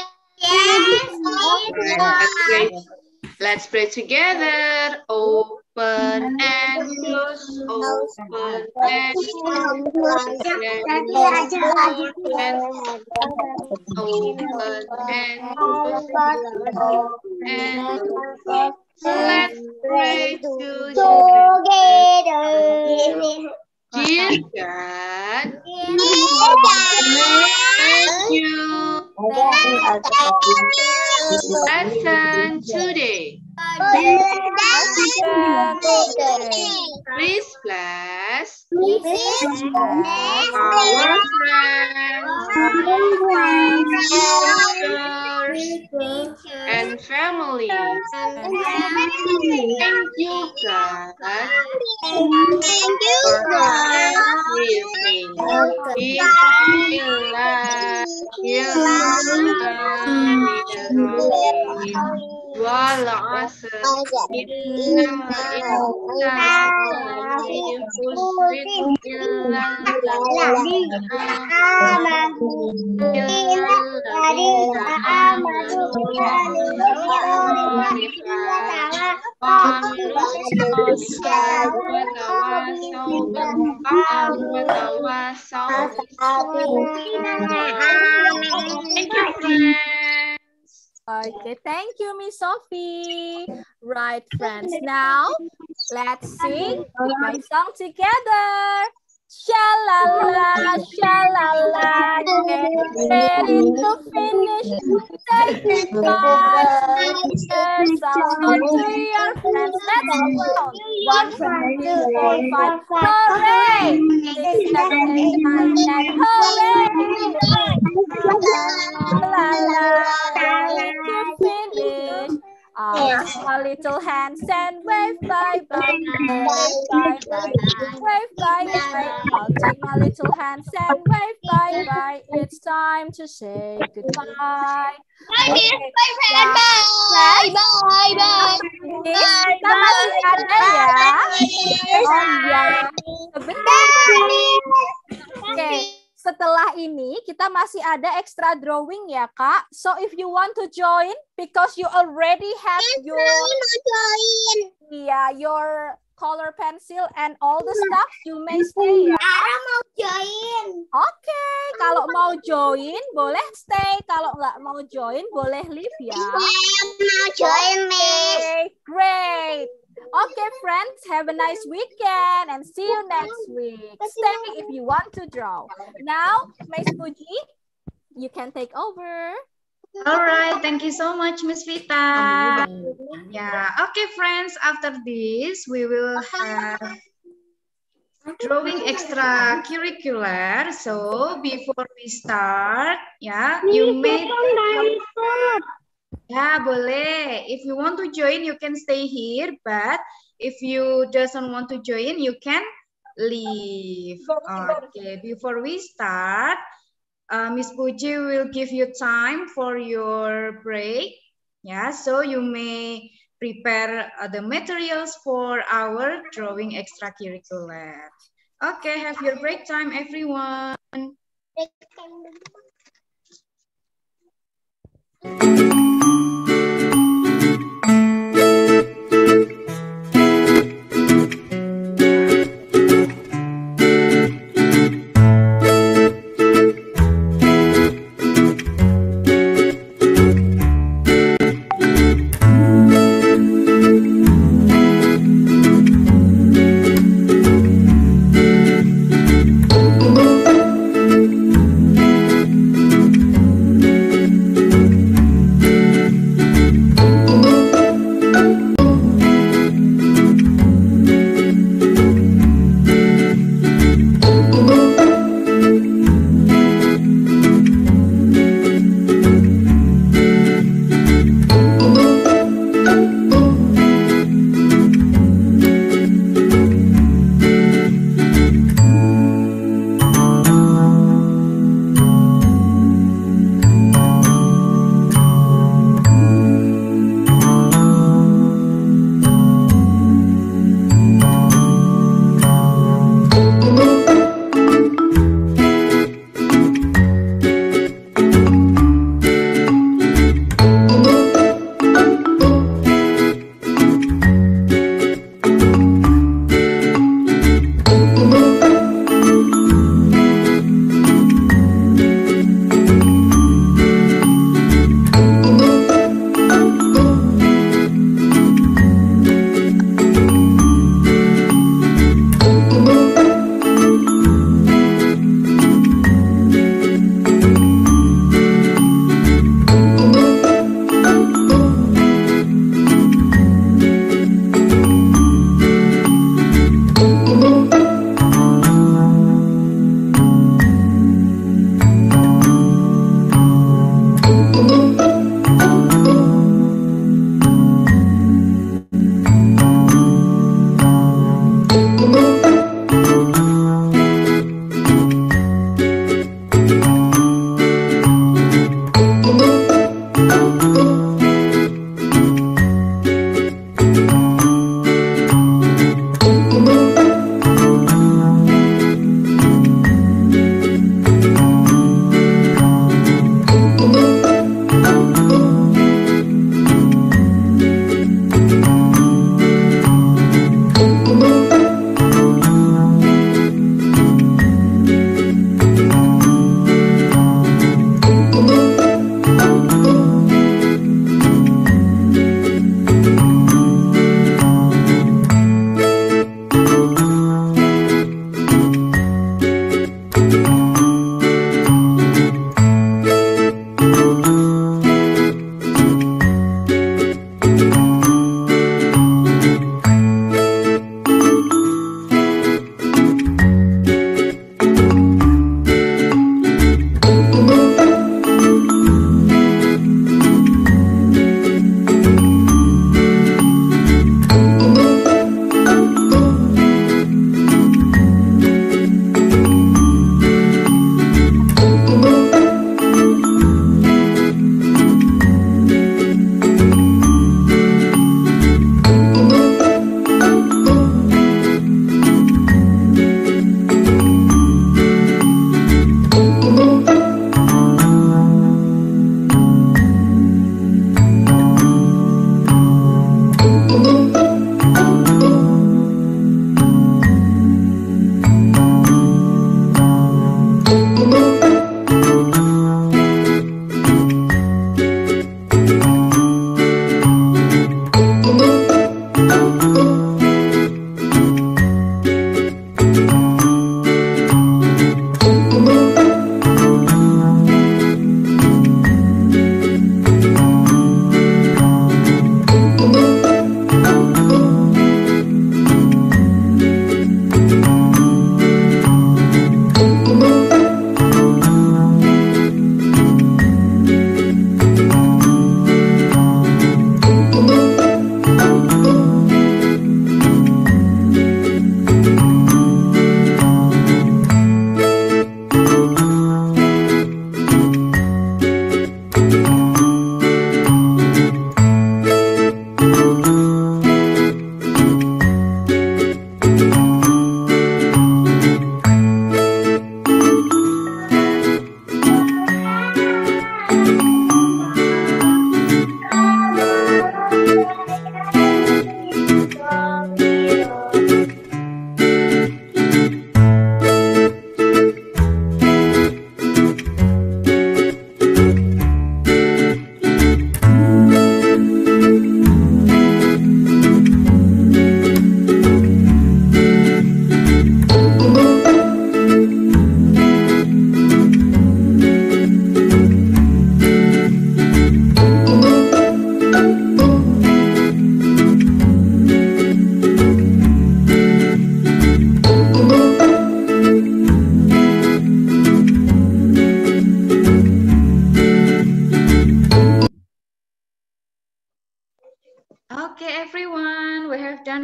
Let's pray together. Open and close. Open and close. Open and close. And let's pray together. Dear God, thank you. Lesson today. Please bless our friends, teachers, and family. Thank you, God. Thank you, friends. Okay, thank you, Miss Sophie. Right, friends. Now, let's sing my song together. Shalala, shalala, get ready to finish. Say goodbye. Here's someone to your friends. Let's count. 1, 2, 3, 4, 5. Hooray! 6, 7, 8, 9, 10. Hooray! Shalala, ready to finish. My little hands and wave bye-bye. Wave bye-bye. Wave bye-bye. I'll take my little hands and wave bye-bye. It's time to say goodbye. Okay. Bye. Kita masih ada ya. Oh ya. Sebentar. Oke. Setelah ini kita masih ada extra drawing ya Kak. So if you want to join because you already have your color pencil and all the stuff, you may stay ya. Mau join. Oke, kalau mau join boleh stay, kalau nggak mau join boleh leave ya. Mau join, Miss. Okay, great. Okay, friends, have a nice weekend and see you next week. Stay if you want to draw. Now, Miss Puji, you can take over. All right, thank you so much, Miss Vita. Yeah, okay, friends, after this, we will have drawing extracurricular. So, before we start, you may... Ya, boleh. If you want to join, you can stay here. But if you doesn't want to join, you can leave. Okay, before we start, Miss Puji will give you time for your break. Yeah, so you may prepare the materials for our drawing extracurricular. Okay, have your break time, everyone.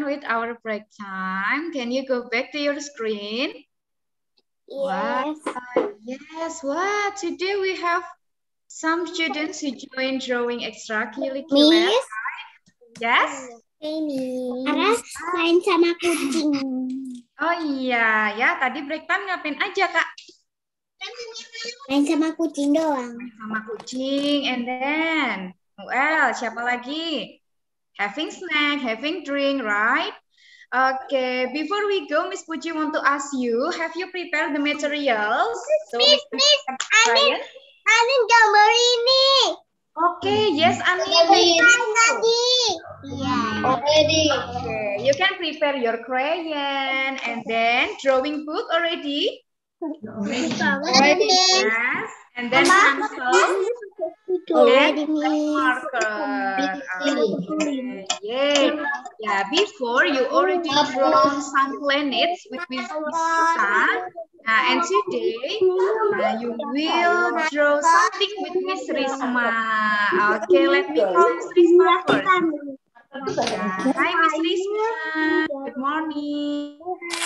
with our break time. Can you go back to your screen? Yes. Yes, what? Today we have some students who join drawing extracurricular. Miss. Yes? Ini. Aras main sama kucing. Oh iya, ya tadi break time ngapain aja, Kak? Main sama kucing doang. Main sama kucing, and then, well, siapa lagi? Having snack, having drink, right? Okay, before we go, Miss Puji want to ask you, have you prepared the materials? Miss, Anin gambar ini. Okay, yes, Anin. Tadi. Yeah. Already. Okay, you can prepare your crayon and then drawing book already. Already. Yes, and then pencil. Already, And marker. Okay. Yay. Yeah, before you already drawn some planets with Vista. And today you will draw something with Miss Risma. Okay, let me call Miss Risma first. Hi, Miss Risma. Good morning.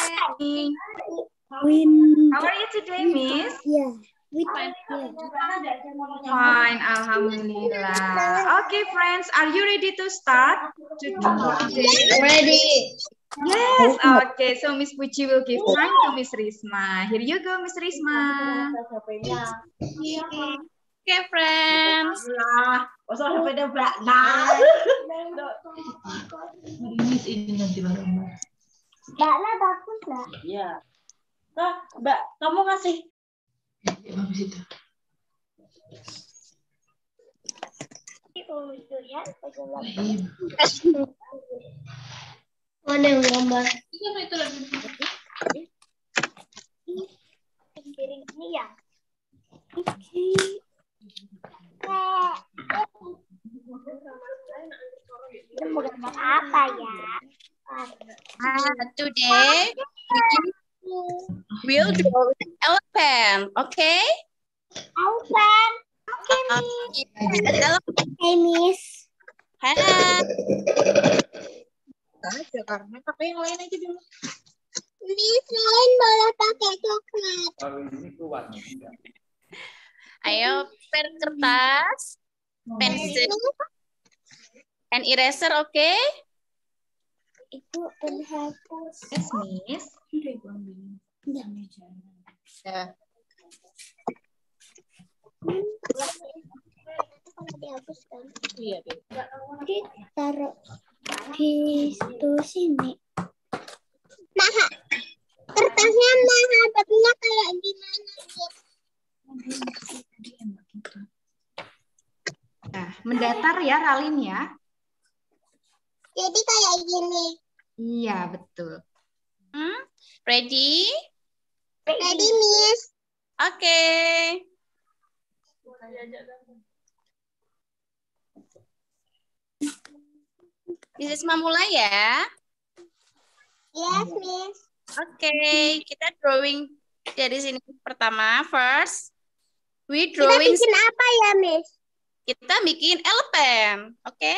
How are you today, Miss? Yeah. Fine, Alhamdulillah. Okay, friends, are you ready to start today? Ready. Yes, okay. So Miss Puji will give time to Miss Risma. Here you go, Miss Risma. Okay, friends. Mbaknya bagus lah. Ya. Nah, Mbak, kamu kasih. Mana yang gambar? Piring ini ya. Ini mau gambar apa ya? Today we'll draw an elephant, okay? Elephant. Okay, Miss. Aja karena pakai yang lain aja dulu. Miss, lain boleh pakai coklat. Ayo, pen kertas, pensil, and eraser, okay? Itu penghapus. Yes, Miss. Ya. Dihapuskan. Iya, Jadi taruh di sini. Nah, kertasnya dapatnya kayak gimana, Miss? Nah, mendatar ya, Ralin ya. Jadi kayak gini. Iya, betul. Ready? Ready, Miss? Okay. Mrs. mulai ya. Yes, Miss. Okay, kita drawing dari sini pertama. First, we Kita drawing. bikin apa ya, Miss? Kita bikin elephant, okay?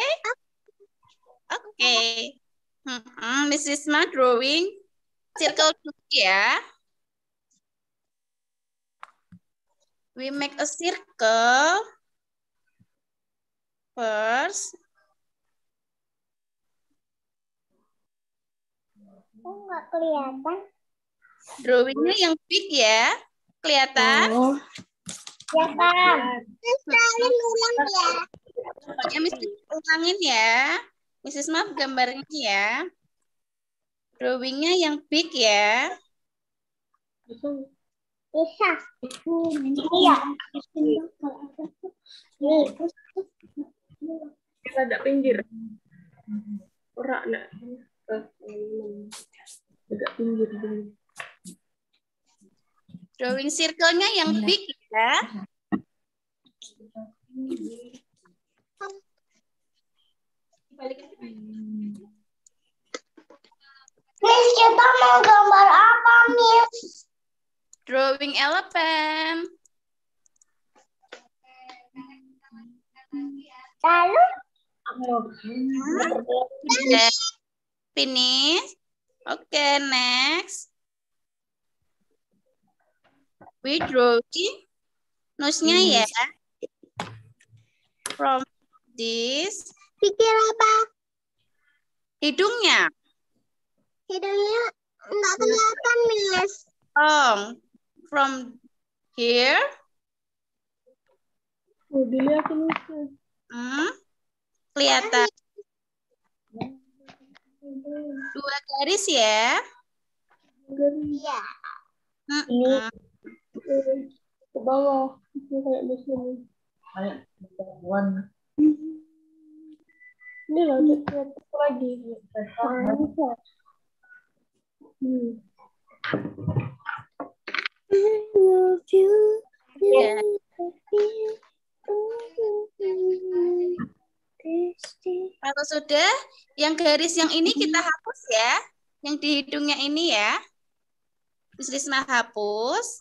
Okay. Mrs. Ma drawing circle dulu ya. We make a circle first. Oh, nggak kelihatan. Drawingnya yang big ya, kelihatan? Kelihatan. Kalian ulang ya. Pokoknya mesti ulangin ya. Mrs. Ma gambarnya ya. Drawingnya yang big ya. Bisa. Iya. Nih. Kita ada pinggir. Ora nak. Agak pinggir dulu. Drawing circle-nya yang big ya. Miss, kita mau gambar apa, Miss? Drawing elephant. Lalu? Finish. Okay, next. We drawing nose-nya ya. From this. Pikir apa? Hidungnya. Hidungnya nggak kelihatan, Miss. From here. Kelihatan. 2 garis ya. Iya. Ke bawah. Itu kayak di sini. Ini loh, lagi. Ya. Kalau sudah, yang garis yang ini kita hapus ya. Yang di hidungnya ini ya. Miss Risma hapus.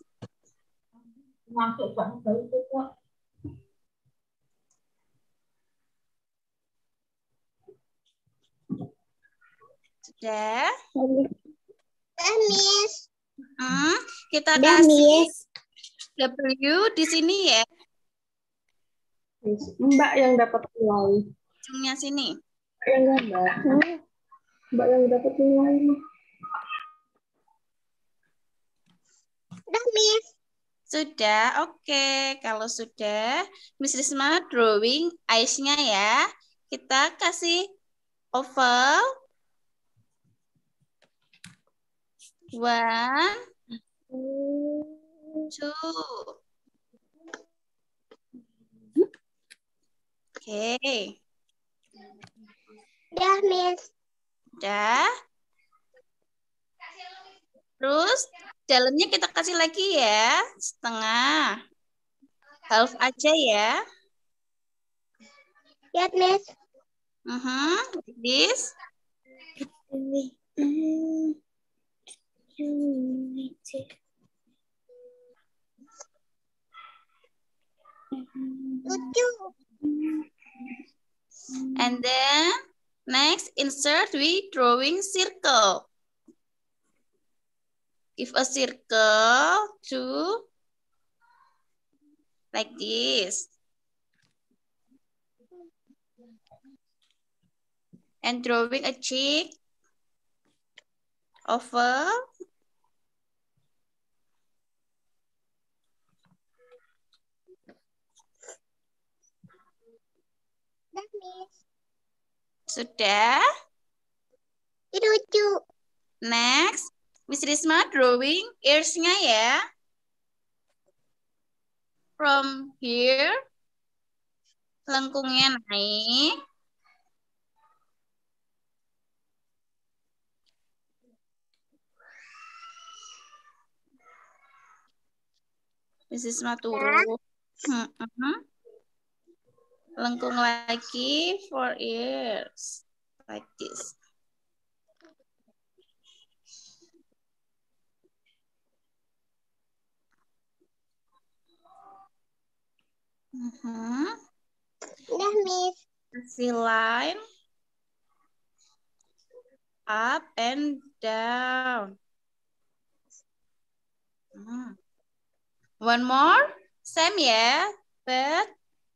Sudah. Miss. Kita kasih W di sini ya. Mbak yang dapat nilai. Ujungnya sini. Mbak yang dapat nilai. Miss. Sudah, oke. Kalau sudah, Miss Risma drawing eyes-nya ya. Kita kasih oval. 1, 2. Oke. Udah, Miss. Udah. Terus dalamnya kita kasih lagi ya. Setengah. Half aja ya. Lihat, Miss. Like this. Lucu. And then next insert we drawing circle. Give a circle to like this. And drawing a cheek oval. Sudah? Lucu. Next, Miss Risma drawing ears-nya ya. From here, lengkungnya naik. Miss Risma turun. Lengkung lagi for ears. Like this. Udah, Miss. Kasih line. Up and down. One more. Same ya. But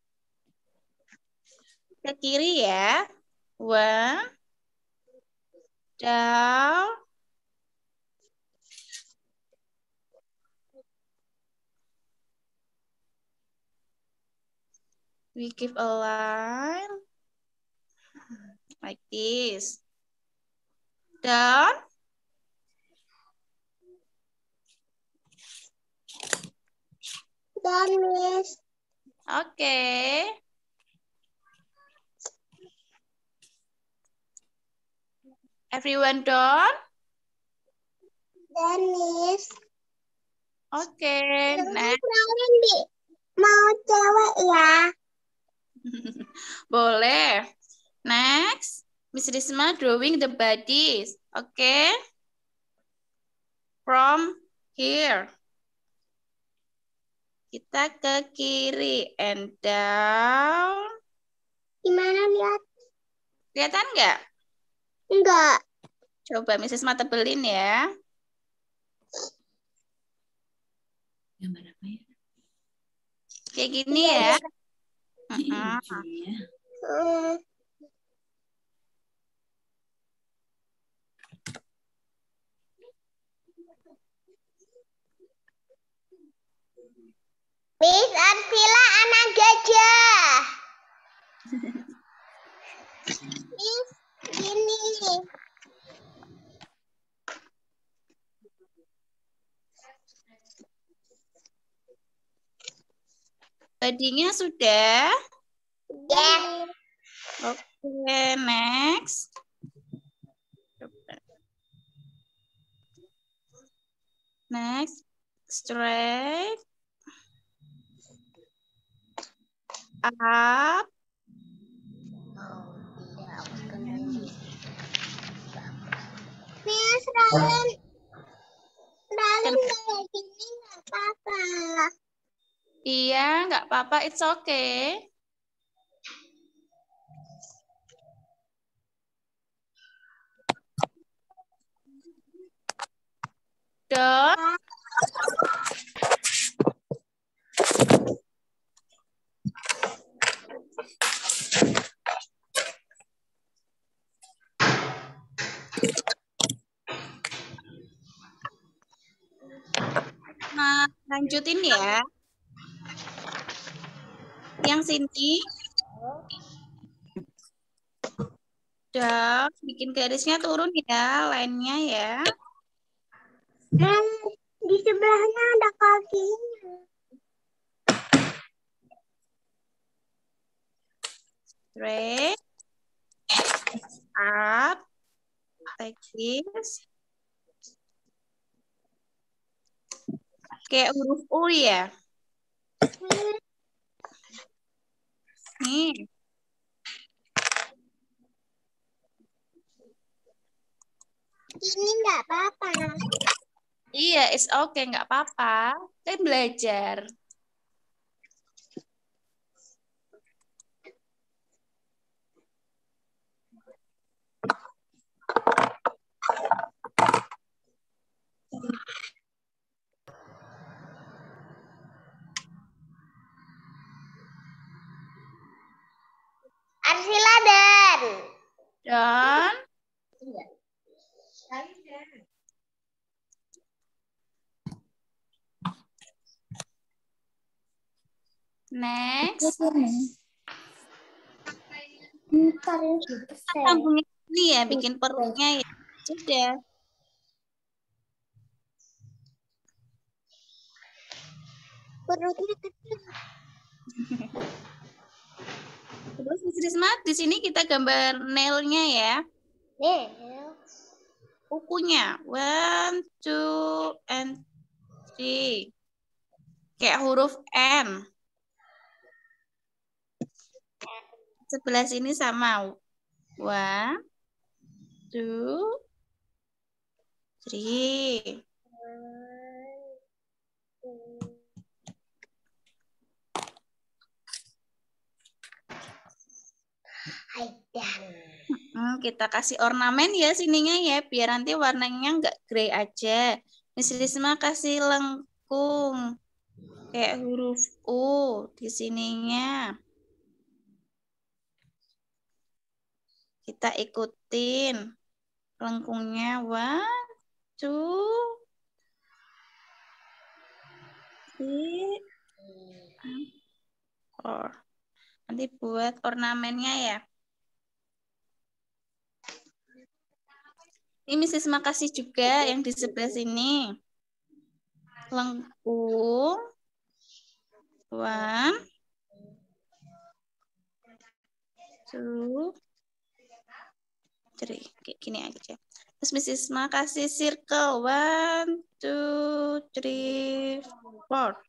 ke kiri ya. 1. Down. We give a line like this. Down. Down, Miss. Okay. Everyone done? Done, Miss. Okay. Next. Mau cewek ya? Boleh. Next. Miss Risma drawing the bodies. Okay. From here. Kita ke kiri and down. Gimana lihat? Kelihatan nggak? Enggak. Coba Mrs. Ma tebelin ya. Kayak gini ya. Miss Arsila anak gajah. Miss, gini. Badinya sudah? Yes. Oke, next. Next, straight. Up. Miss Ralen kayak gini nggak apa-apa. Iya, nggak apa-apa. It's okay. Dot. Nah, lanjutin ya. Yang sini. Udah, bikin garisnya turun ya, line-nya ya. Di sebelahnya ada kakinya. Straight. Up. Like this. Kayak huruf U ya. Nih. Ini nggak apa-apa. Iya, it's okay, nggak apa-apa. Kan belajar. Arsila dan. Dan. Next. Sambungin ini ya, bikin perutnya ya. Sudah. Perutnya kecil. Terus Miss Risma, di sini kita gambar nail-nya ya. Nail. Kukunya. 1, 2, and 3. Kayak huruf N. Sebelah sini sama. 1, 2, 3. Kita kasih ornamen ya sininya ya, biar nanti warnanya nggak grey aja. Miss Risma kasih lengkung kayak huruf U di sininya. Kita ikutin lengkungnya. 1, 2, 3, 4. Nanti buat ornamennya ya. Ini Mrs. Makasih juga yang di sebelah sini. Lengkung. 1, 2, 3. Kayak gini aja. Terus Mrs. Makasih circle. 1, 2, 3, 4.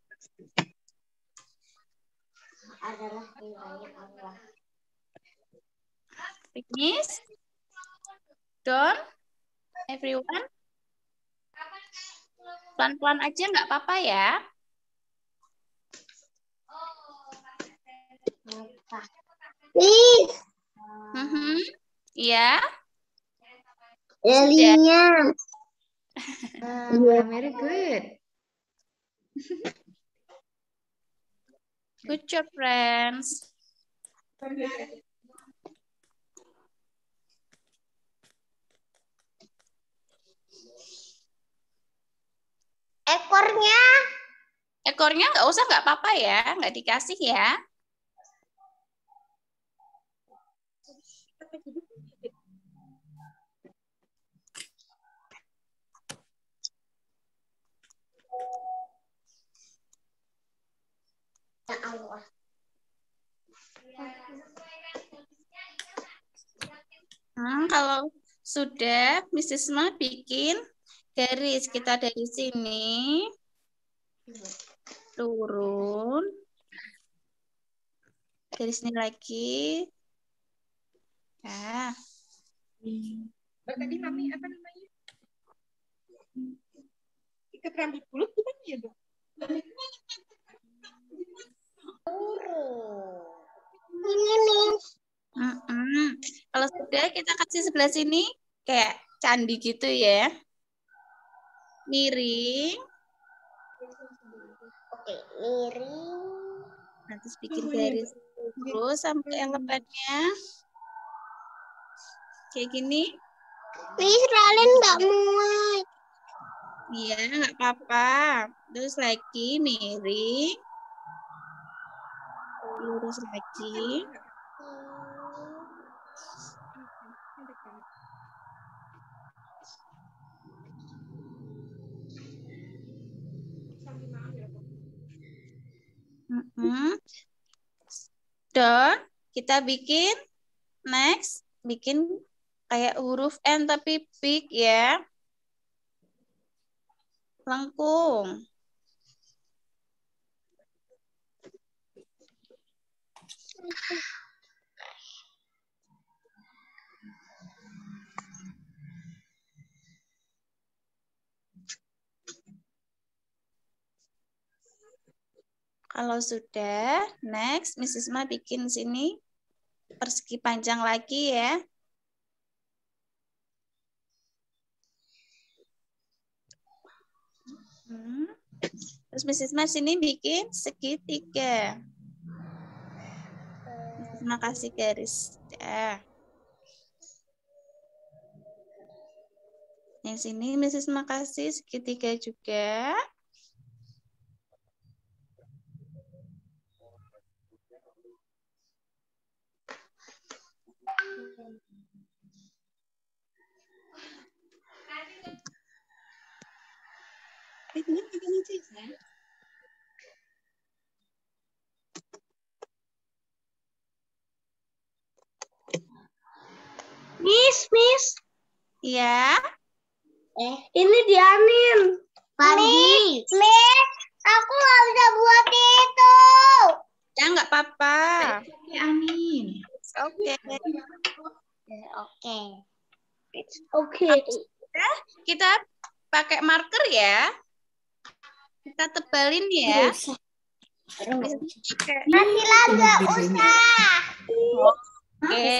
Finish. Done. Everyone. Pelan-pelan aja nggak apa-apa ya. Miss. Iya. Elinya. Very good. Good job, friends. Ekornya. Ekornya nggak usah, nggak apa-apa ya, nggak dikasih ya. Ya Allah. Kalau sudah, Mrs. Ma bikin garis. Kita dari sini turun. Dari sini lagi. Nah. Tadi Mami apa namanya? Ikat rambut bulat bukan ya, Dok? Ini Miss. Kalau sudah, kita kasih sebelah sini kayak candi gitu ya. Miring. Oke, miring. Nanti bikin garis terus sampai elemennya. Kayak gini. Miss, Ralen nggak muat. Iya, nggak apa-apa. Terus lagi miring. Lurus lagi. Dan kita bikin next, bikin kayak huruf N tapi big ya. Lengkung. Kalau sudah, next Mrs. Ma bikin sini persegi panjang lagi ya. Terus Mrs. Ma sini bikin segitiga. Mrs. Ma kasih garis. Ya. Yang sini Mrs. Ma kasih segitiga juga. Miss. Ya. Ini Dianin. Miss, aku nggak bisa buat itu. Ya, nggak apa-apa. Amin. Oke. Oke. Kita pakai marker ya. Kita tebalin ya. Asila nggak usah. Oke.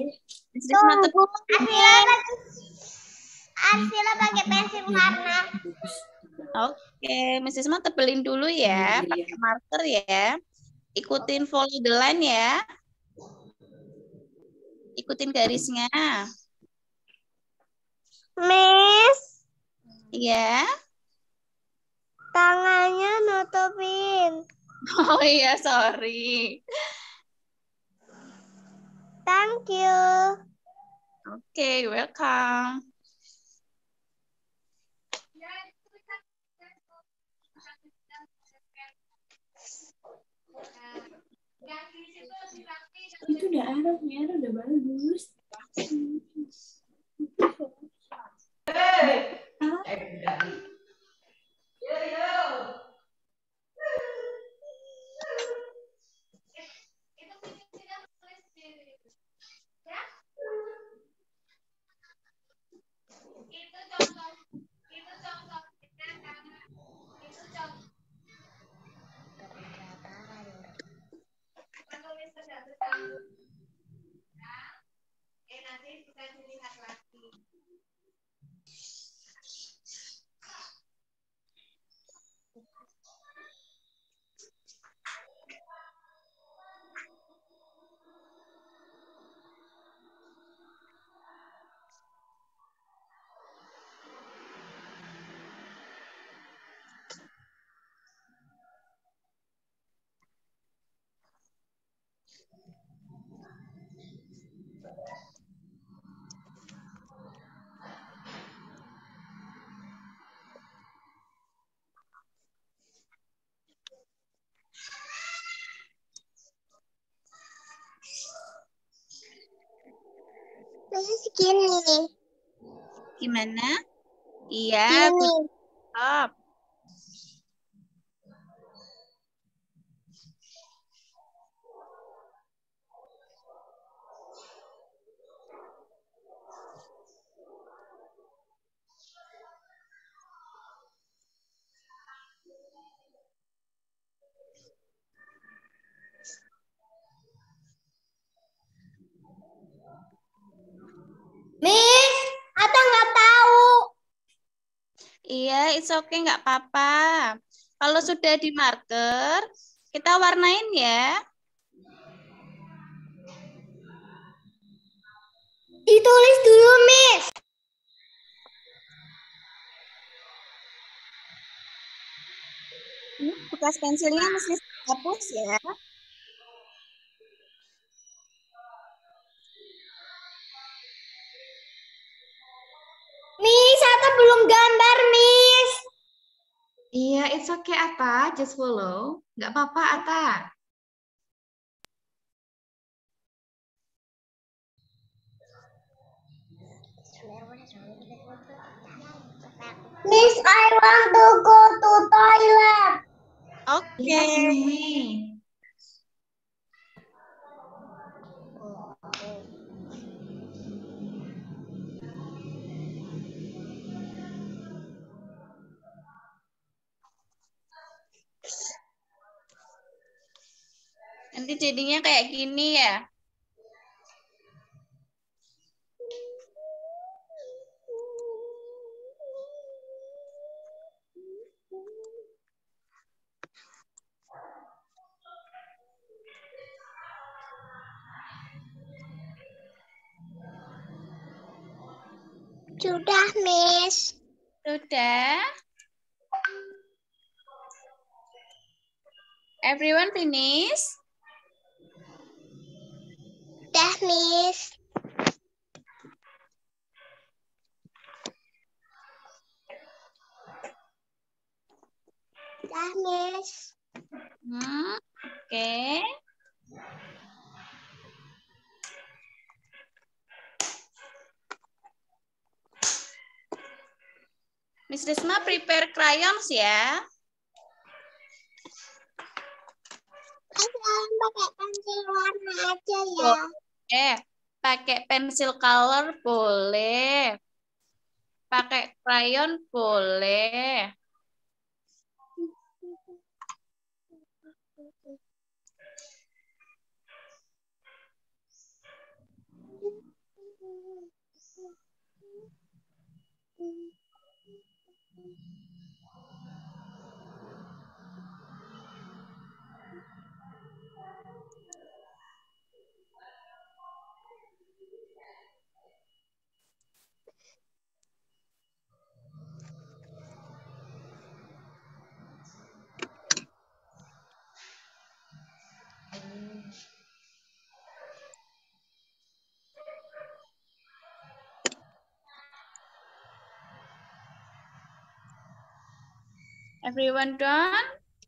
Asila pakai pensil warna. Oke, Mrs. Ma tebelin dulu ya, pakai marker ya. Ikutin follow the line ya. Ikutin garisnya. Miss. Iya. Tangannya nutupin. Oh iya, sorry. Thank you. Oke, welcome. Itu udah arahnya, udah bagus. Nanti bisa dilihat lagi. Miss gini. Gimana? Iya, Gini. good job. Miss, Ata nggak tahu. Iya, it's okay, nggak apa-apa. Kalau sudah di marker, kita warnain ya. Ditulis dulu, Miss. Ini bekas pensilnya mesti hapus ya. Miss, Ata belum gambar, Miss. Iya, it's okay Ata, just follow. Nggak apa-apa Ata. Miss, I want to go to toilet. Oke. Yes, Mimi. Nanti jadinya kayak gini ya. Sudah, Miss. Sudah. Everyone finish? Sudah, Miss. Sudah, Miss. Oke. Miss Risma prepare crayons ya. Kalian pakai pensil warna aja ya. Pakai pensil color boleh. Pakai crayon boleh. Everyone done?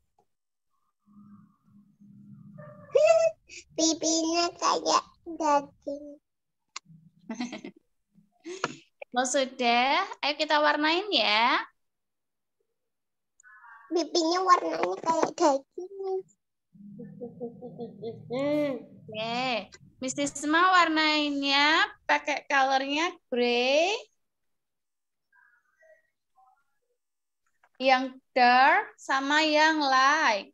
Pipinya kayak daging. Kalau sudah, ayo kita warnain ya. Pipinya warnanya kayak daging. Oke, Miss Risma warnainnya pakai colornya gray. Yang dark sama yang light.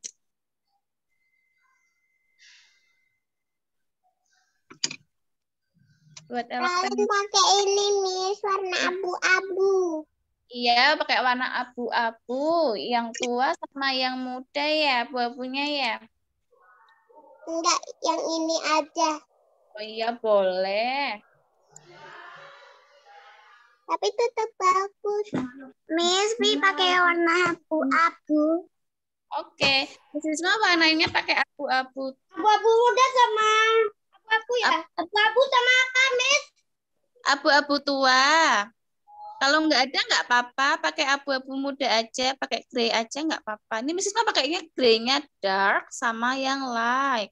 Buat Kalian pakai ini, Miss, warna abu-abu. Iya, pakai warna abu-abu. Yang tua sama yang muda ya, abu-abunya ya. Enggak, yang ini aja. Oh iya, boleh. Tapi tetap bagus. Miss, pakai warna abu-abu. Oke. Sisma warnanya pakai abu-abu. Abu-abu muda sama abu-abu ya? Abu-abu sama apa, Miss? Abu-abu tua. Kalau nggak ada nggak apa-apa, pakai abu-abu muda aja, pakai grey aja nggak apa-apa. Ini Miss Isma pakainya grey-nya dark sama yang light.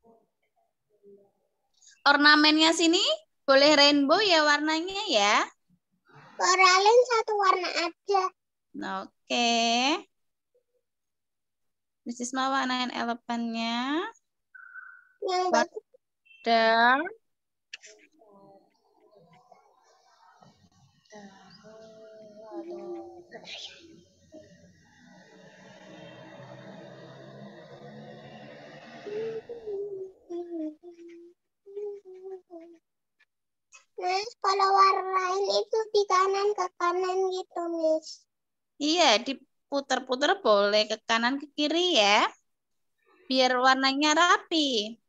Ornamennya sini boleh rainbow ya warnanya ya. Koralin satu warna aja. Oke. Miss Isma warnain elephant-nya. Yang bagus. Dark. Miss, kalau warnain itu di kanan ke kanan gitu, Miss. Iya, diputar-putar boleh ke kanan ke kiri ya. Biar warnanya rapi.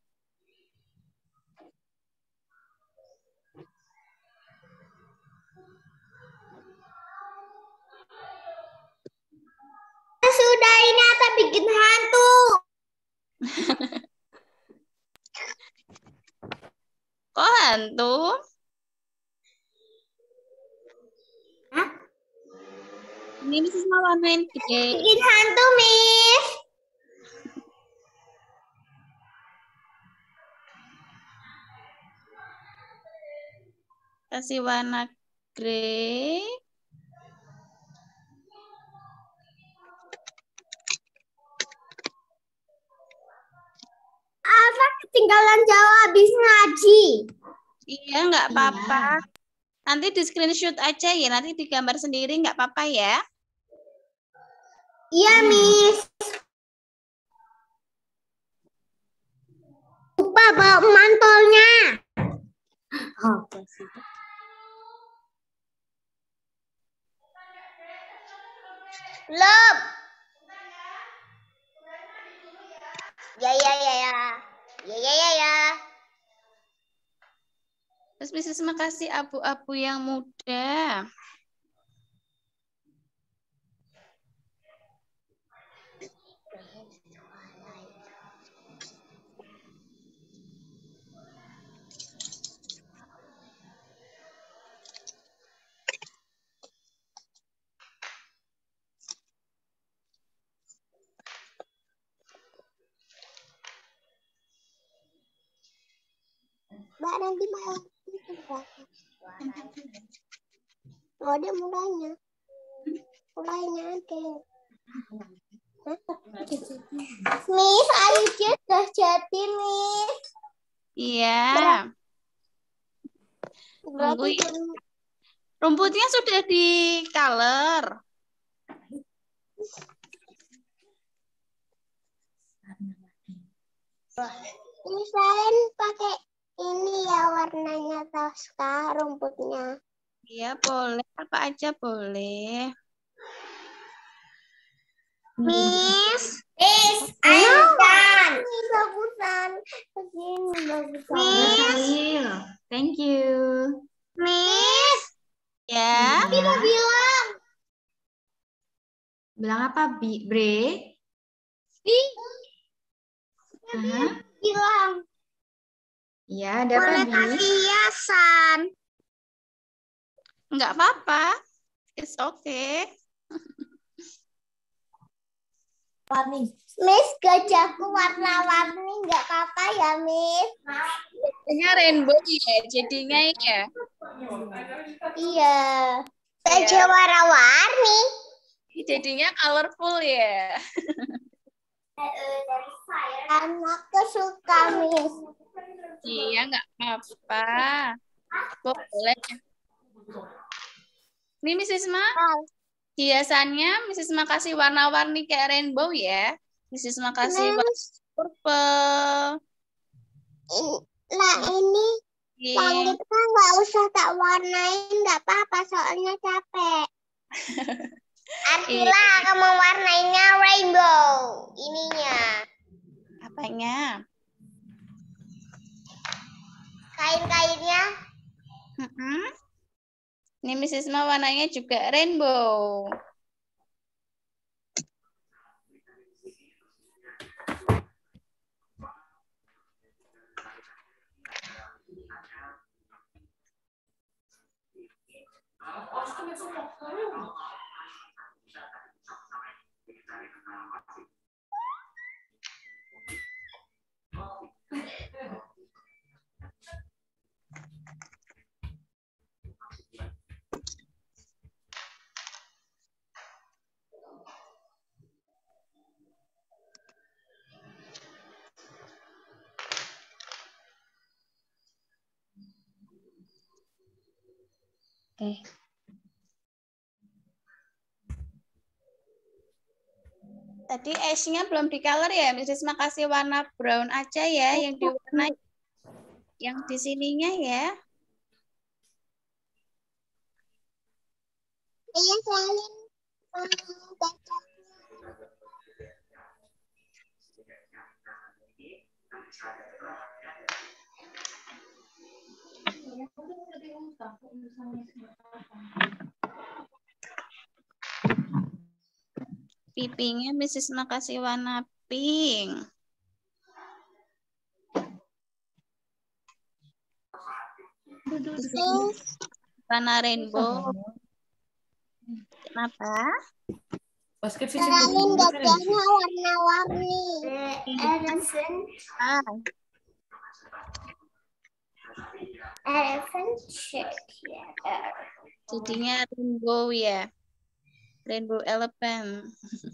Sudah, ini Ata bikin hantu. Kok hantu? Hah? Ini Miss Isma warnain gede. Bikin hantu, Miss. Kasih warna grey. Apa ketinggalan jauh habis ngaji? Iya, nggak apa-apa. Nanti di screenshot aja ya, nanti digambar sendiri nggak apa-apa ya. Iya, Miss. Lupa bawa mantolnya. Apa sih? Belum. Ya. Terus Miss Isma kasih abu-abu yang muda. Mbak, nanti malam itu berapa? Oh, ada mulainya. Mulainya ada. Miss, ayo sudah jadi, Miss. Iya. Berarti Rumputnya sudah di color. Ini selain pakai ini ya warnanya Tosca rumputnya. Iya, boleh. Apa aja boleh. Miss, Aisyah. Ini bagusan. Begini bagusan. Miss, thank you. Miss, Ya. Tadi mau bilang. Bilang apa, Bre? Bilang. Iya, ada apa, Boleh Bi? kasih hiasan. Nggak apa-apa. It's okay. Miss, gajahku warna-warni nggak apa-apa ya, Miss? Ini rainbow ya, jadinya ya. Iya. Gajah warna-warni. Jadinya colorful ya. Anakku suka, Miss. Iya, nggak apa-apa. Boleh. Ini Miss Isma, hiasannya Miss Isma kasih warna-warni kayak rainbow ya. Miss Isma kasih warna purple. Nah, ini Iya. langitnya nggak usah tak warnain, nggak apa-apa, soalnya capek. Artila akan mewarnainya rainbow. Ininya. Apanya? Kain-kainnya. Ini Miss Isma warnanya juga rainbow. Oke. Tadi S-nya belum di color ya, Miss Risma kasih warna brown aja ya, yang diwarnai yang di sininya ya. Iya, salin. Pipinya Miss Risma kasih warna pink. Warna rainbow. Kenapa? Salin gajahnya warna-warni. Elephant together. Jadinya rainbow ya. Rainbow elephant.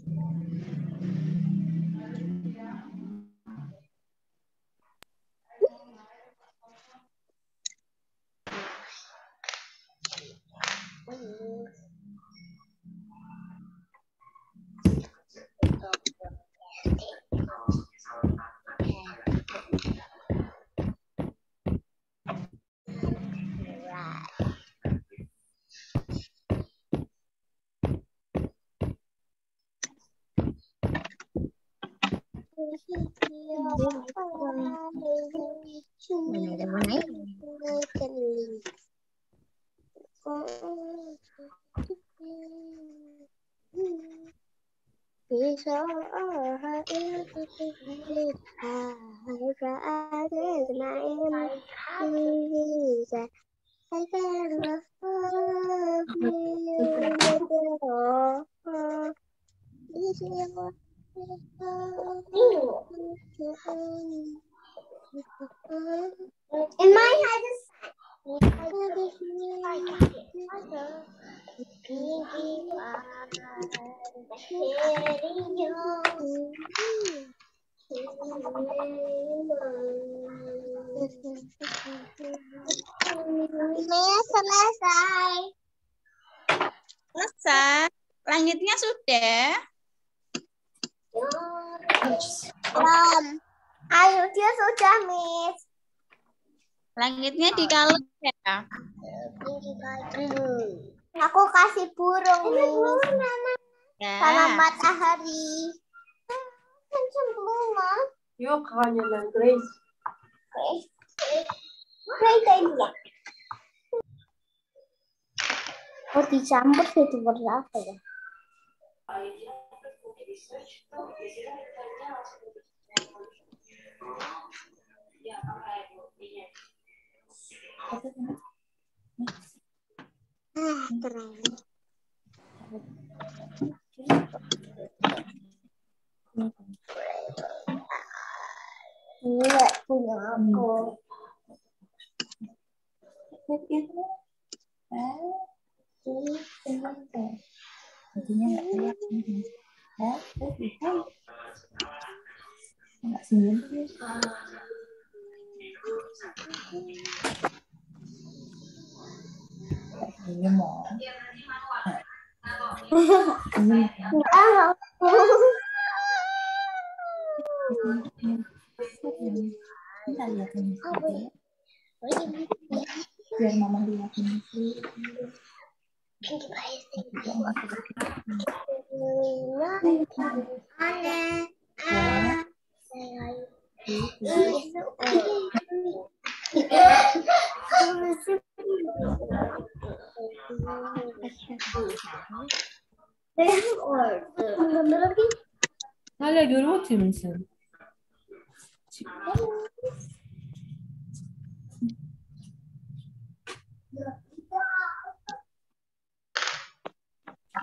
In my head is selesai. Selesai. Langitnya sudah. Belum. Ayunya sudah, Miss. Langitnya di color ya. Aku kasih burung, Miss. Ya. Sama matahari. Kan bunga. Yuk, kakaknya dan Grace. Grace aja. Oh, dicampur itu warna apa ya? Keren. Enggak punya aku. Jadinya nggak kelihatan. Nggak senyum. Ini mau. Kita lihatin sini. Biar mama lihatin sini. hala görüyor musun?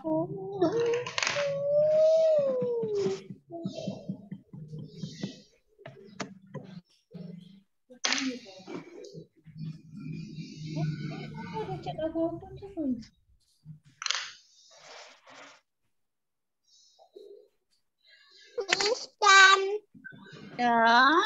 Miss Dan. Dan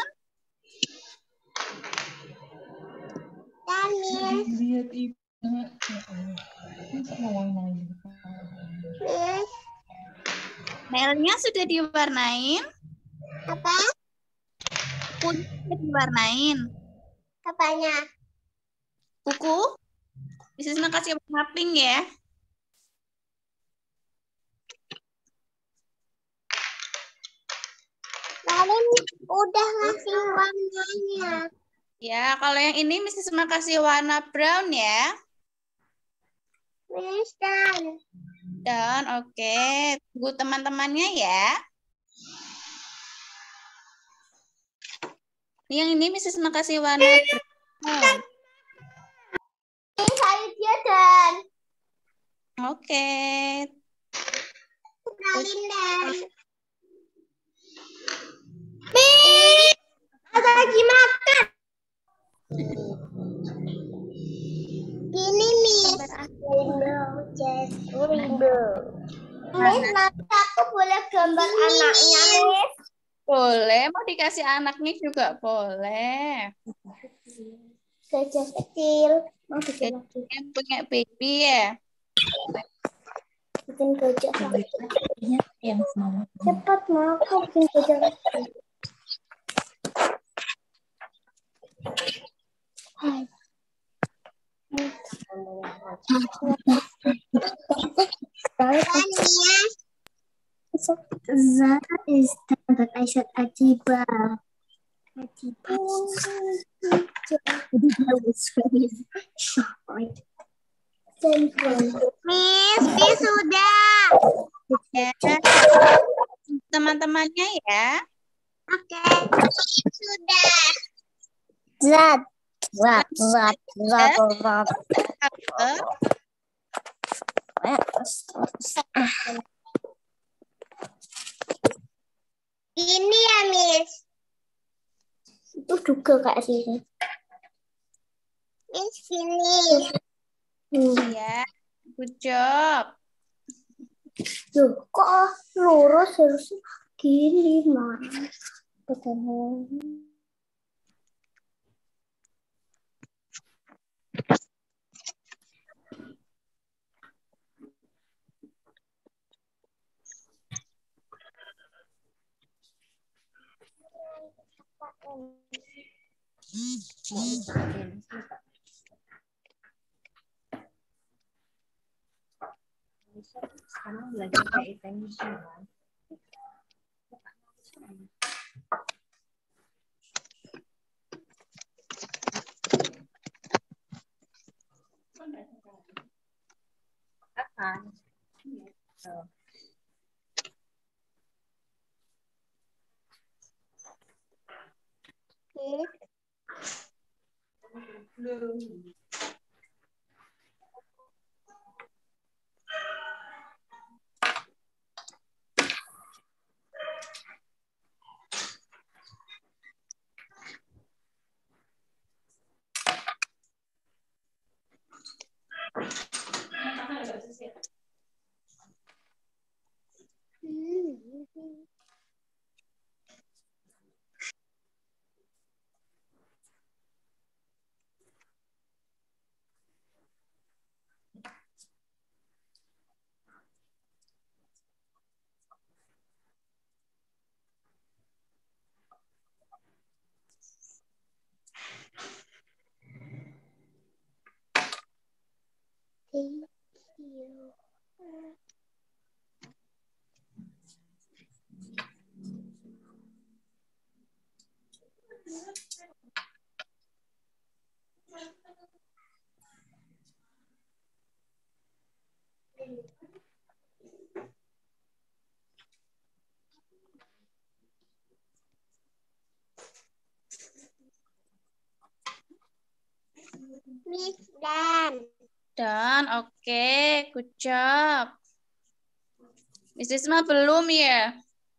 Dan, Miss. Lihat ibu. Masa mau warnain? Miss. nailnya sudah diwarnain. Apa? Kukunya sudah diwarnain. Apanya? Kuku. Miss Risma kasih warna pink ya. Kalian udah ngasih warnanya. Ya, kalau yang ini Miss Risma kasih warna brown ya. Miss Dan. Dan oke, tunggu teman-temannya ya. Yang ini Miss Risma kasih warna brown. Saya dia Dan. Oke. Kenalin Dan. Miss. Ada lagi makan. Gini Miss. Miss, nanti aku boleh gambar anaknya Miss. Boleh, mau dikasih anaknya juga boleh. Gajah kecil. Mau bikin lagi. Yang punya baby ya. Bikin gajah kecil. Yang mau. Cepat mau aku bikin gajah kecil. Hai. Zara is done, but I said Adiba. Adiba. Adiba was very short. Miss, sudah. Ya. Teman-temannya ya. Oke. Sudah. Zat. Ini ya, Miss. Itu juga kayak sini. Miss, sini. Ya, good job. Loh, kok lurus harus gini, Mas? Betul. Sekarang belajar kayak attention kan. Akan. Thank you. Miss Dan. Dan oke, good job. Miss Risma belum ya?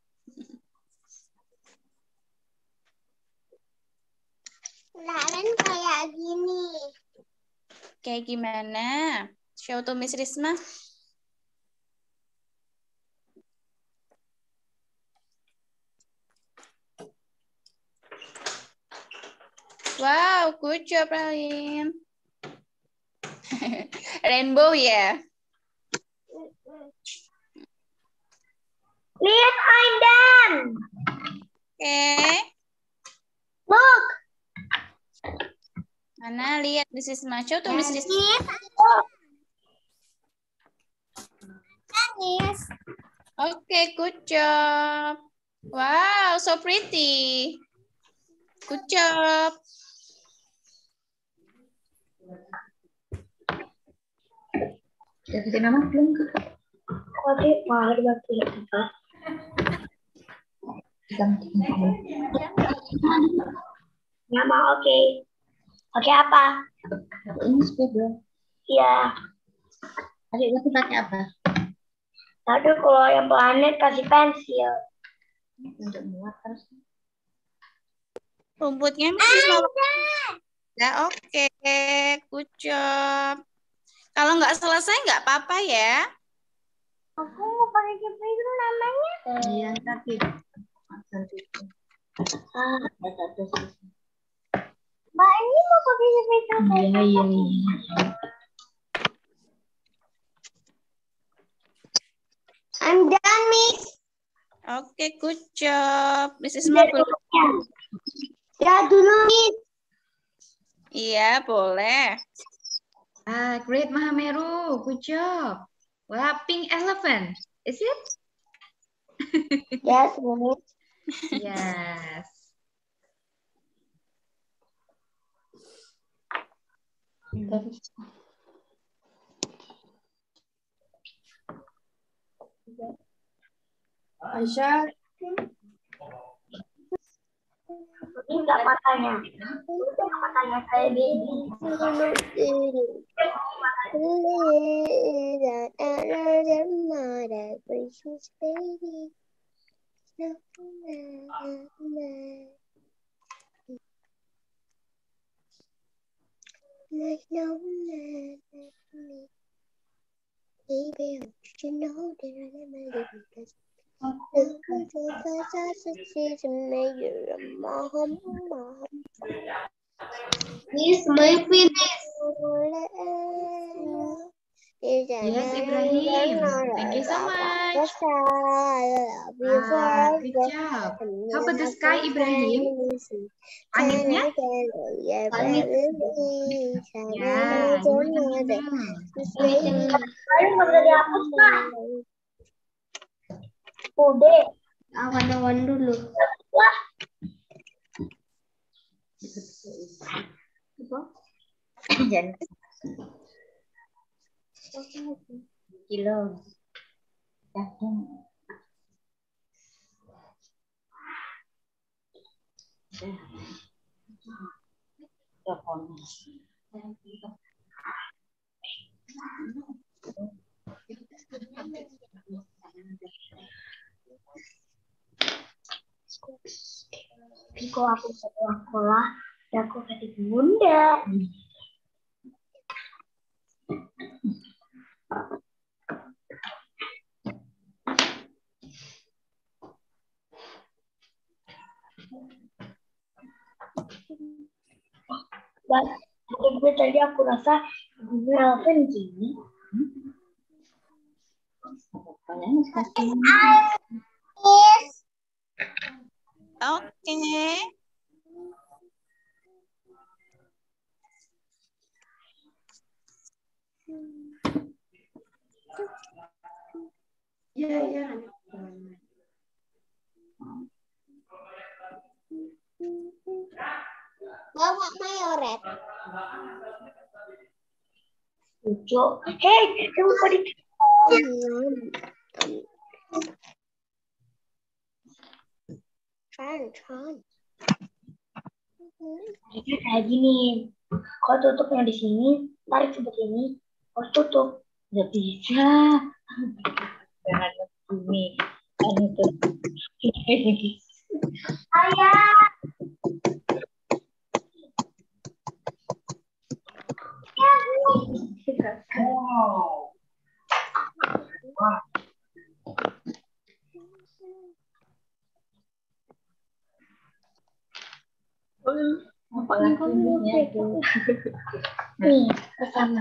Kemarin kayak gini. Kayak gimana? Show to Miss Risma. Wow, good job, Ralin. Rainbow ya? Lihat, I'm done. Okay. Look. Mana lihat Miss Risma? Show to Miss Risma. Yes. Okay, good job. Wow, so pretty. Good job. Jadi nama belum ke? Oke, mau dibantu apa? Nama oke. Oke apa? Ini sepeda. Iya. Adik itu pakai apa? Tadi kalau yang planet kasih pensil. Untuk muat terus. Rumputnya Miss Risma. Ya, oke. Good job. Kalau nggak selesai nggak apa-apa ya. Aku mau pakai jeep itu namanya. Iya, tapi Mbak ini mau pakai jeep itu. Iya. I'm done, Miss. Oke, good job. Miss Risma belum. Ya dulu, Miss. Iya, boleh. Great, Mahameru. Good job. Wow, pink elephant. Is it? Yes, Miss. Yes. Aisyah. Ini enggak matanya. Matanya kayak baby. Miss, may finish. Yes, Ibrahim. Thank you so much. Good job. How about the sky, Ibrahim? Langitnya? Langit. Ya, Udah dihapus, Pak. Udah. Awan-awan dulu. Wah. Kilo. Kalau aku sekolah, ya aku kasih bunda. Dan gue tadi aku rasa gue elephant gini. Oke. Ya. Bawa mayoret. Lucu. Hei, kamu tadi. Jadi kayak gini. Kalau tutupnya di sini, tarik seperti ini, harus tutup. Nggak bisa. Nih, anu tuh. Ayah. Wow. Wah. Apalagi tuh. Nih, bersama.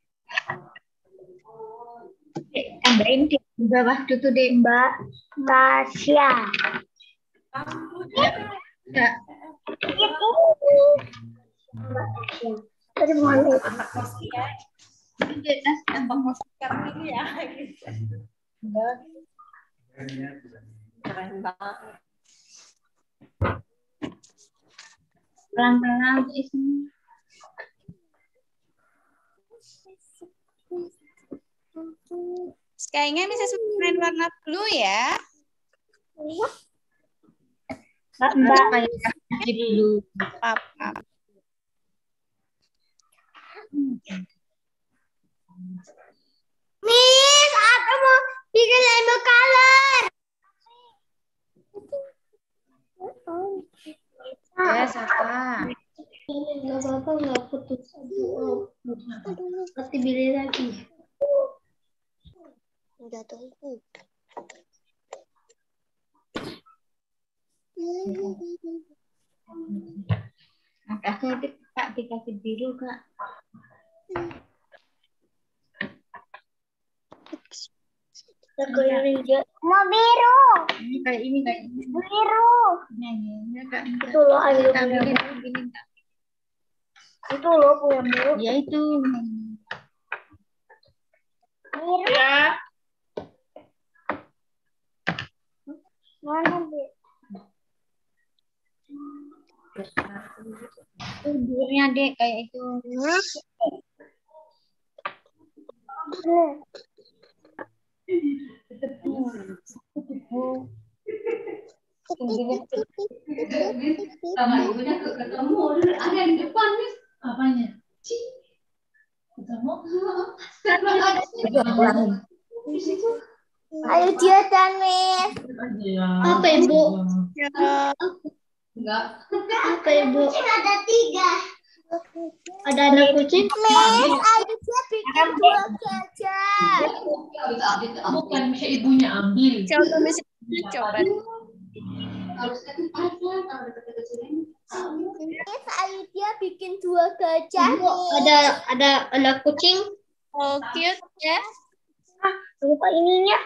Tambahin di bawah itu deh. Mbak Tasya. Ya. Itu. Mbak Tasya. Tadi mau Anak kos ya. Ini nas tambah Sekarang ini ya. Keren banget. pelan-pelan isinya. Kayaknya bisa main warna blue ya. Mbak kayak dulu. Papa. Miss, aku mau bikin rainbow color. Ya, Saka. Nggak apa-apa, nggak putus. Pasti beli lagi. Jatuh itu. Aku nanti Kak dikasih biru Kak. Mau biru. Ini kayak ini Biru. Ini Kak. Itu loh, ayo. Ambilin. Itu loh punya biru. Ya itu. Biru. Ya. Mana biru? Birunya Dek kayak itu. Sama ibunya ketemu ada di depan nih. Apanya? Ketemu. Ayo dia dan Miss. Apa Ibu? Enggak. Apa Ibu? Ada 3. Ada anak kucing. Miss, ayo dia bikin 2 gajah. Bukan bisa ibunya ambil. Coba Miss coba. Miss, ayo dia bikin 2 gajah. Ada kucing. Oh, cute ya. Lupa ininya.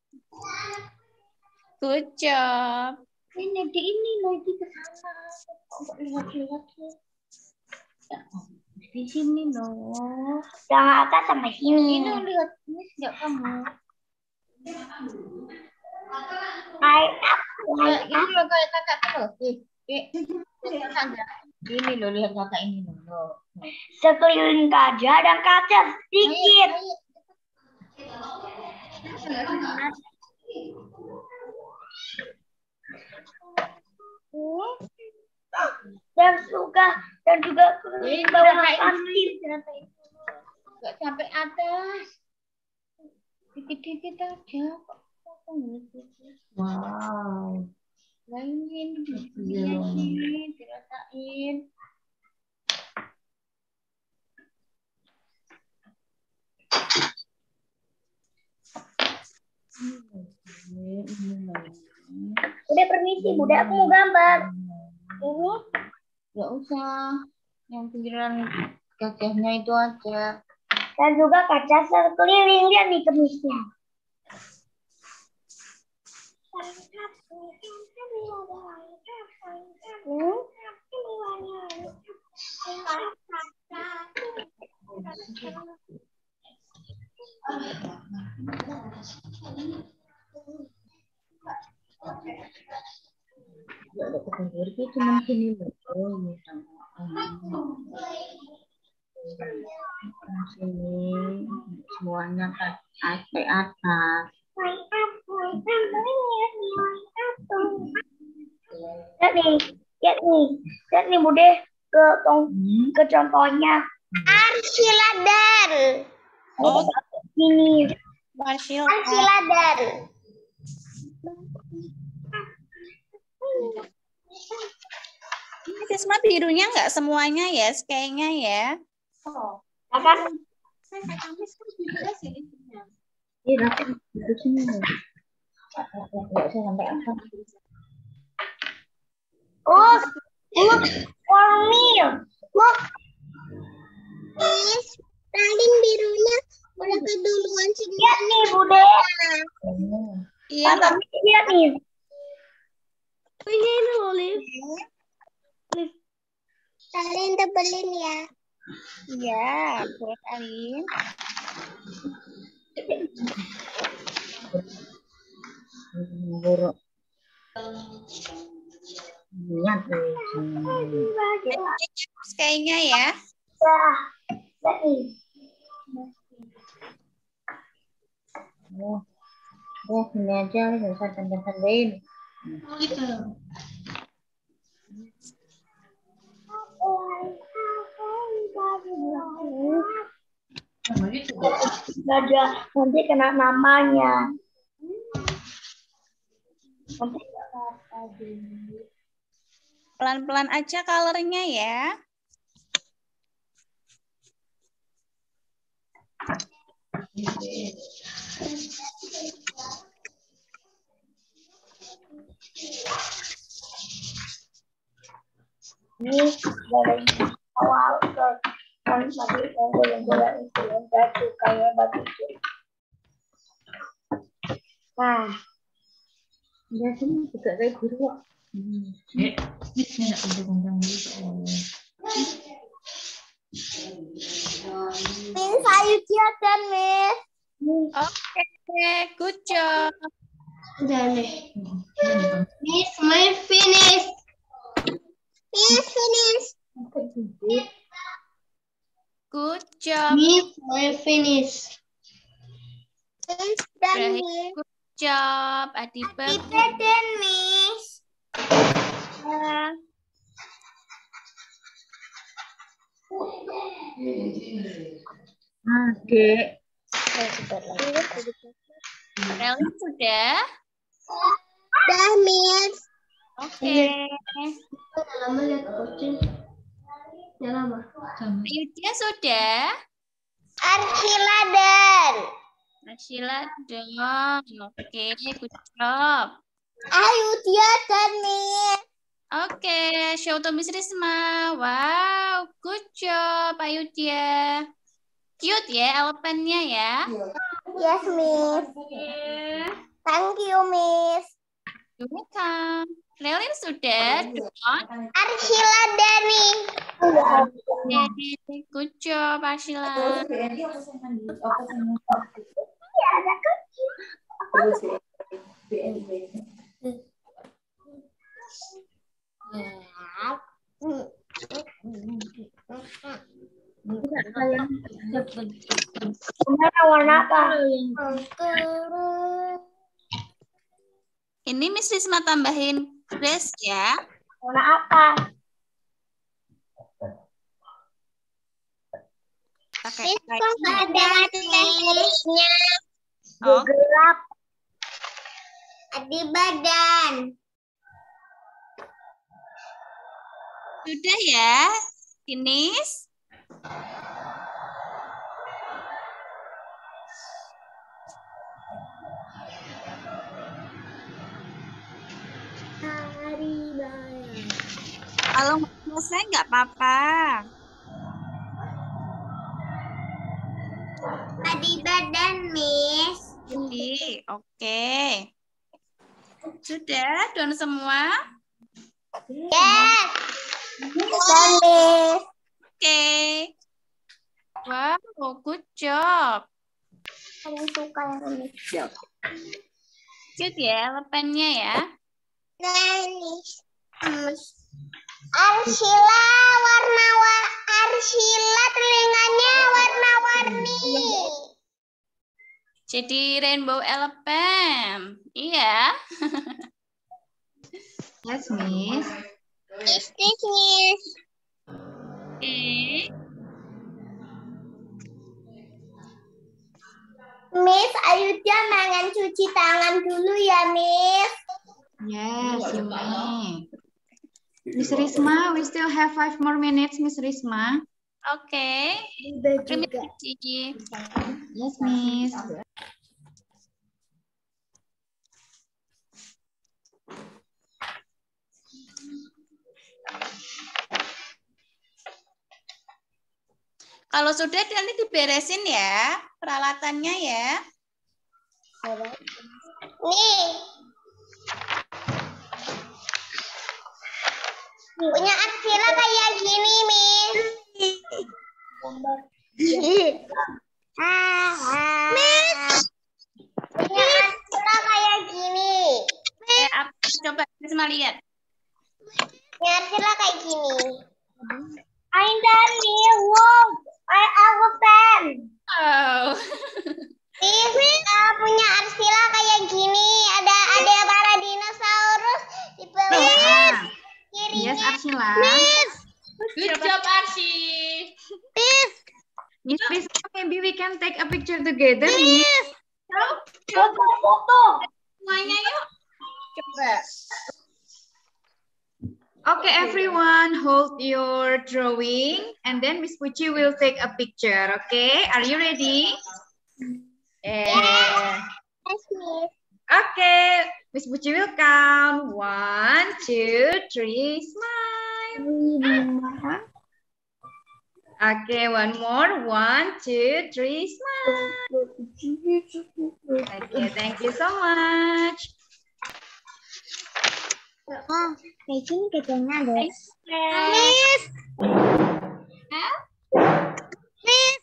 Good job. Ini lagi ke sana. Kok lihat-lihat ya. Di sini loh. Yang atas sama sini. Ini lihat ini enggak kamu. Ini loh kayak kakak tuh. Ini loh lihat kakak ini loh. Sekeliling gajah dan kaca sedikit. Dan juga keliling bawah pasir. Enggak sampai atas. Dikit-dikit aja. Wow. Lain dirasain. Udah permisi, Bunda, aku mau gambar. Ini Nggak usah. Yang pinggiran gajahnya itu aja. dan juga kaca sekeliling dia nih kemisnya. Itu cuma sini loh. Sini semuanya sampai atas. Lihat nih Bude ke contohnya. Arsiladan. Oh, Ini Marshall. Arsiladan. Sisma birunya nggak semuanya ya, kayaknya ya. Apa? Oh, look for me. Look. Miss, tadi birunya udah keduluan semua. Lihat nih, Bude. Iya. Lihat nih. Ini dulu, Liv. Kalian tebelin ya. Iya, buat Alin. Kayaknya ya. Ini aja nggak usah tambah-tambahin. Gitu. Nanti kena namanya. Pelan-pelan aja colornya ya. Ini dari awal kan tadi yang batu kayak batu. Nah, biasanya juga kayak guru. Bisa nak ada kembang gitu. Miss, ayo siapkan, Miss. Oke, good job. Udah nih. Miss, my finish. Miss, finish. Good job. Miss, my finish. Miss, done, Miss. Good job. Happy Happy birthday, Miss. Adik. Relin sudah? Dah, Miss. Oke. Lama lihat kucing. Ya lama. Ayudia sudah? Arshila dan. Arshila dong. Oke, good job. Ayudia dan, Miss. Oke, show to Miss Risma. Wow, good job Ayudia. Cute ya elephant-nya ya. Yes, Miss. Thank you, Miss. You're welcome. Lelin sudah dong? Arshila Dani. Okay, good job Arshila. Iya, ada kucing. Warna apa? Ini Miss Risma tambahin dress ya. Warna apa? Pakai Kok ada tulisnya? Oh. Gelap. Di badan. Sudah ya, finish. Kalau nggak selesai nggak apa-apa. Di badan, Miss. Jadi, oke. Sudah, don semua? Yes. Done, Miss. Oke. Wow, good job. Yang suka yang ini. Cute ya, lepennya ya. Nice. Arshila Arshila telinganya warna-warni. Jadi rainbow elephant. Iya. Yes, Miss. Is this, Miss? Oke. Miss, ayo jangan cuci tangan dulu ya, Miss. Yes, you may. Miss Risma, we still have 5 more minutes, Miss Risma. Oke. Terima kasih. Yes, Miss. Kalau sudah nanti diberesin ya peralatannya ya. Nih. Punya Arsila kayak gini, Miss. Miss. Punya Arsila kayak gini. Coba Risma lihat. Punya Arsila kayak gini. Dani, wow, aku fan. Oh. Miss, punya Arsila kayak gini. Ada para dinosaurus di bawah. Yes, Arsila. Miss. Good job, Arsi. Miss. Miss Risma, maybe we can take a picture together, Miss. Coba foto. Semuanya yuk. Coba. Okay, everyone, hold your drawing, and then Miss Puchi will take a picture. Okay, are you ready? Yes, Miss. Okay, Miss Puchi will count 1, 2, 3, smile. Okay, one more. 1, 2, 3, smile. Okay, thank you so much. Kayak gini kayaknya deh. Miss. Miss.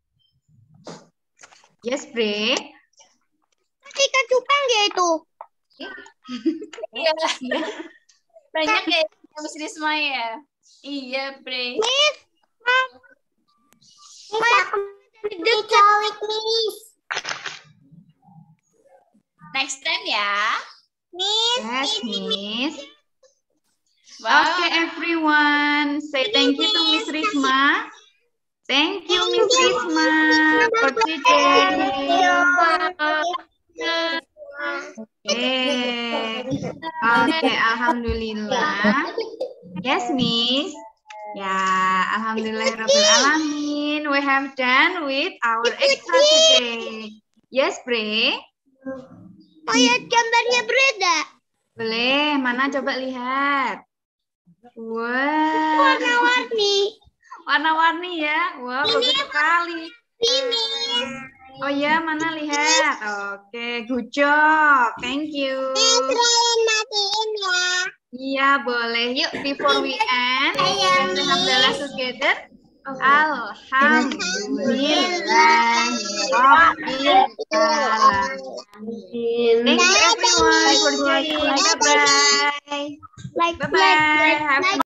Yes, Bre. Ketika cupang ya itu. Iya. Banyak kayak Miss Risma ya. Iya, Bre. Miss. Miss, aku dekat. Miss. Next time ya. Miss. Yes, Miss. Wow. Okay, everyone. Say thank you to Miss Risma. Thank you, Miss Risma, for today. Okay, alhamdulillah. Yes, Miss. Ya, alhamdulillah alamin. We have done with our extra today. Yes, Bre. Oh ya, gambarnya beda. Boleh, mana coba lihat. Wow. Warna-warni. Warna-warni ya. Wow, bagus sekali. Ini. Oh ya, mana lihat. Oke, good job. Thank you. Matiin ya. Iya, boleh. Yuk, before we end, let's have the last together. Alhamdulillahirobbilalamin. Thank you everyone for joining. Bye-bye. Bye-bye.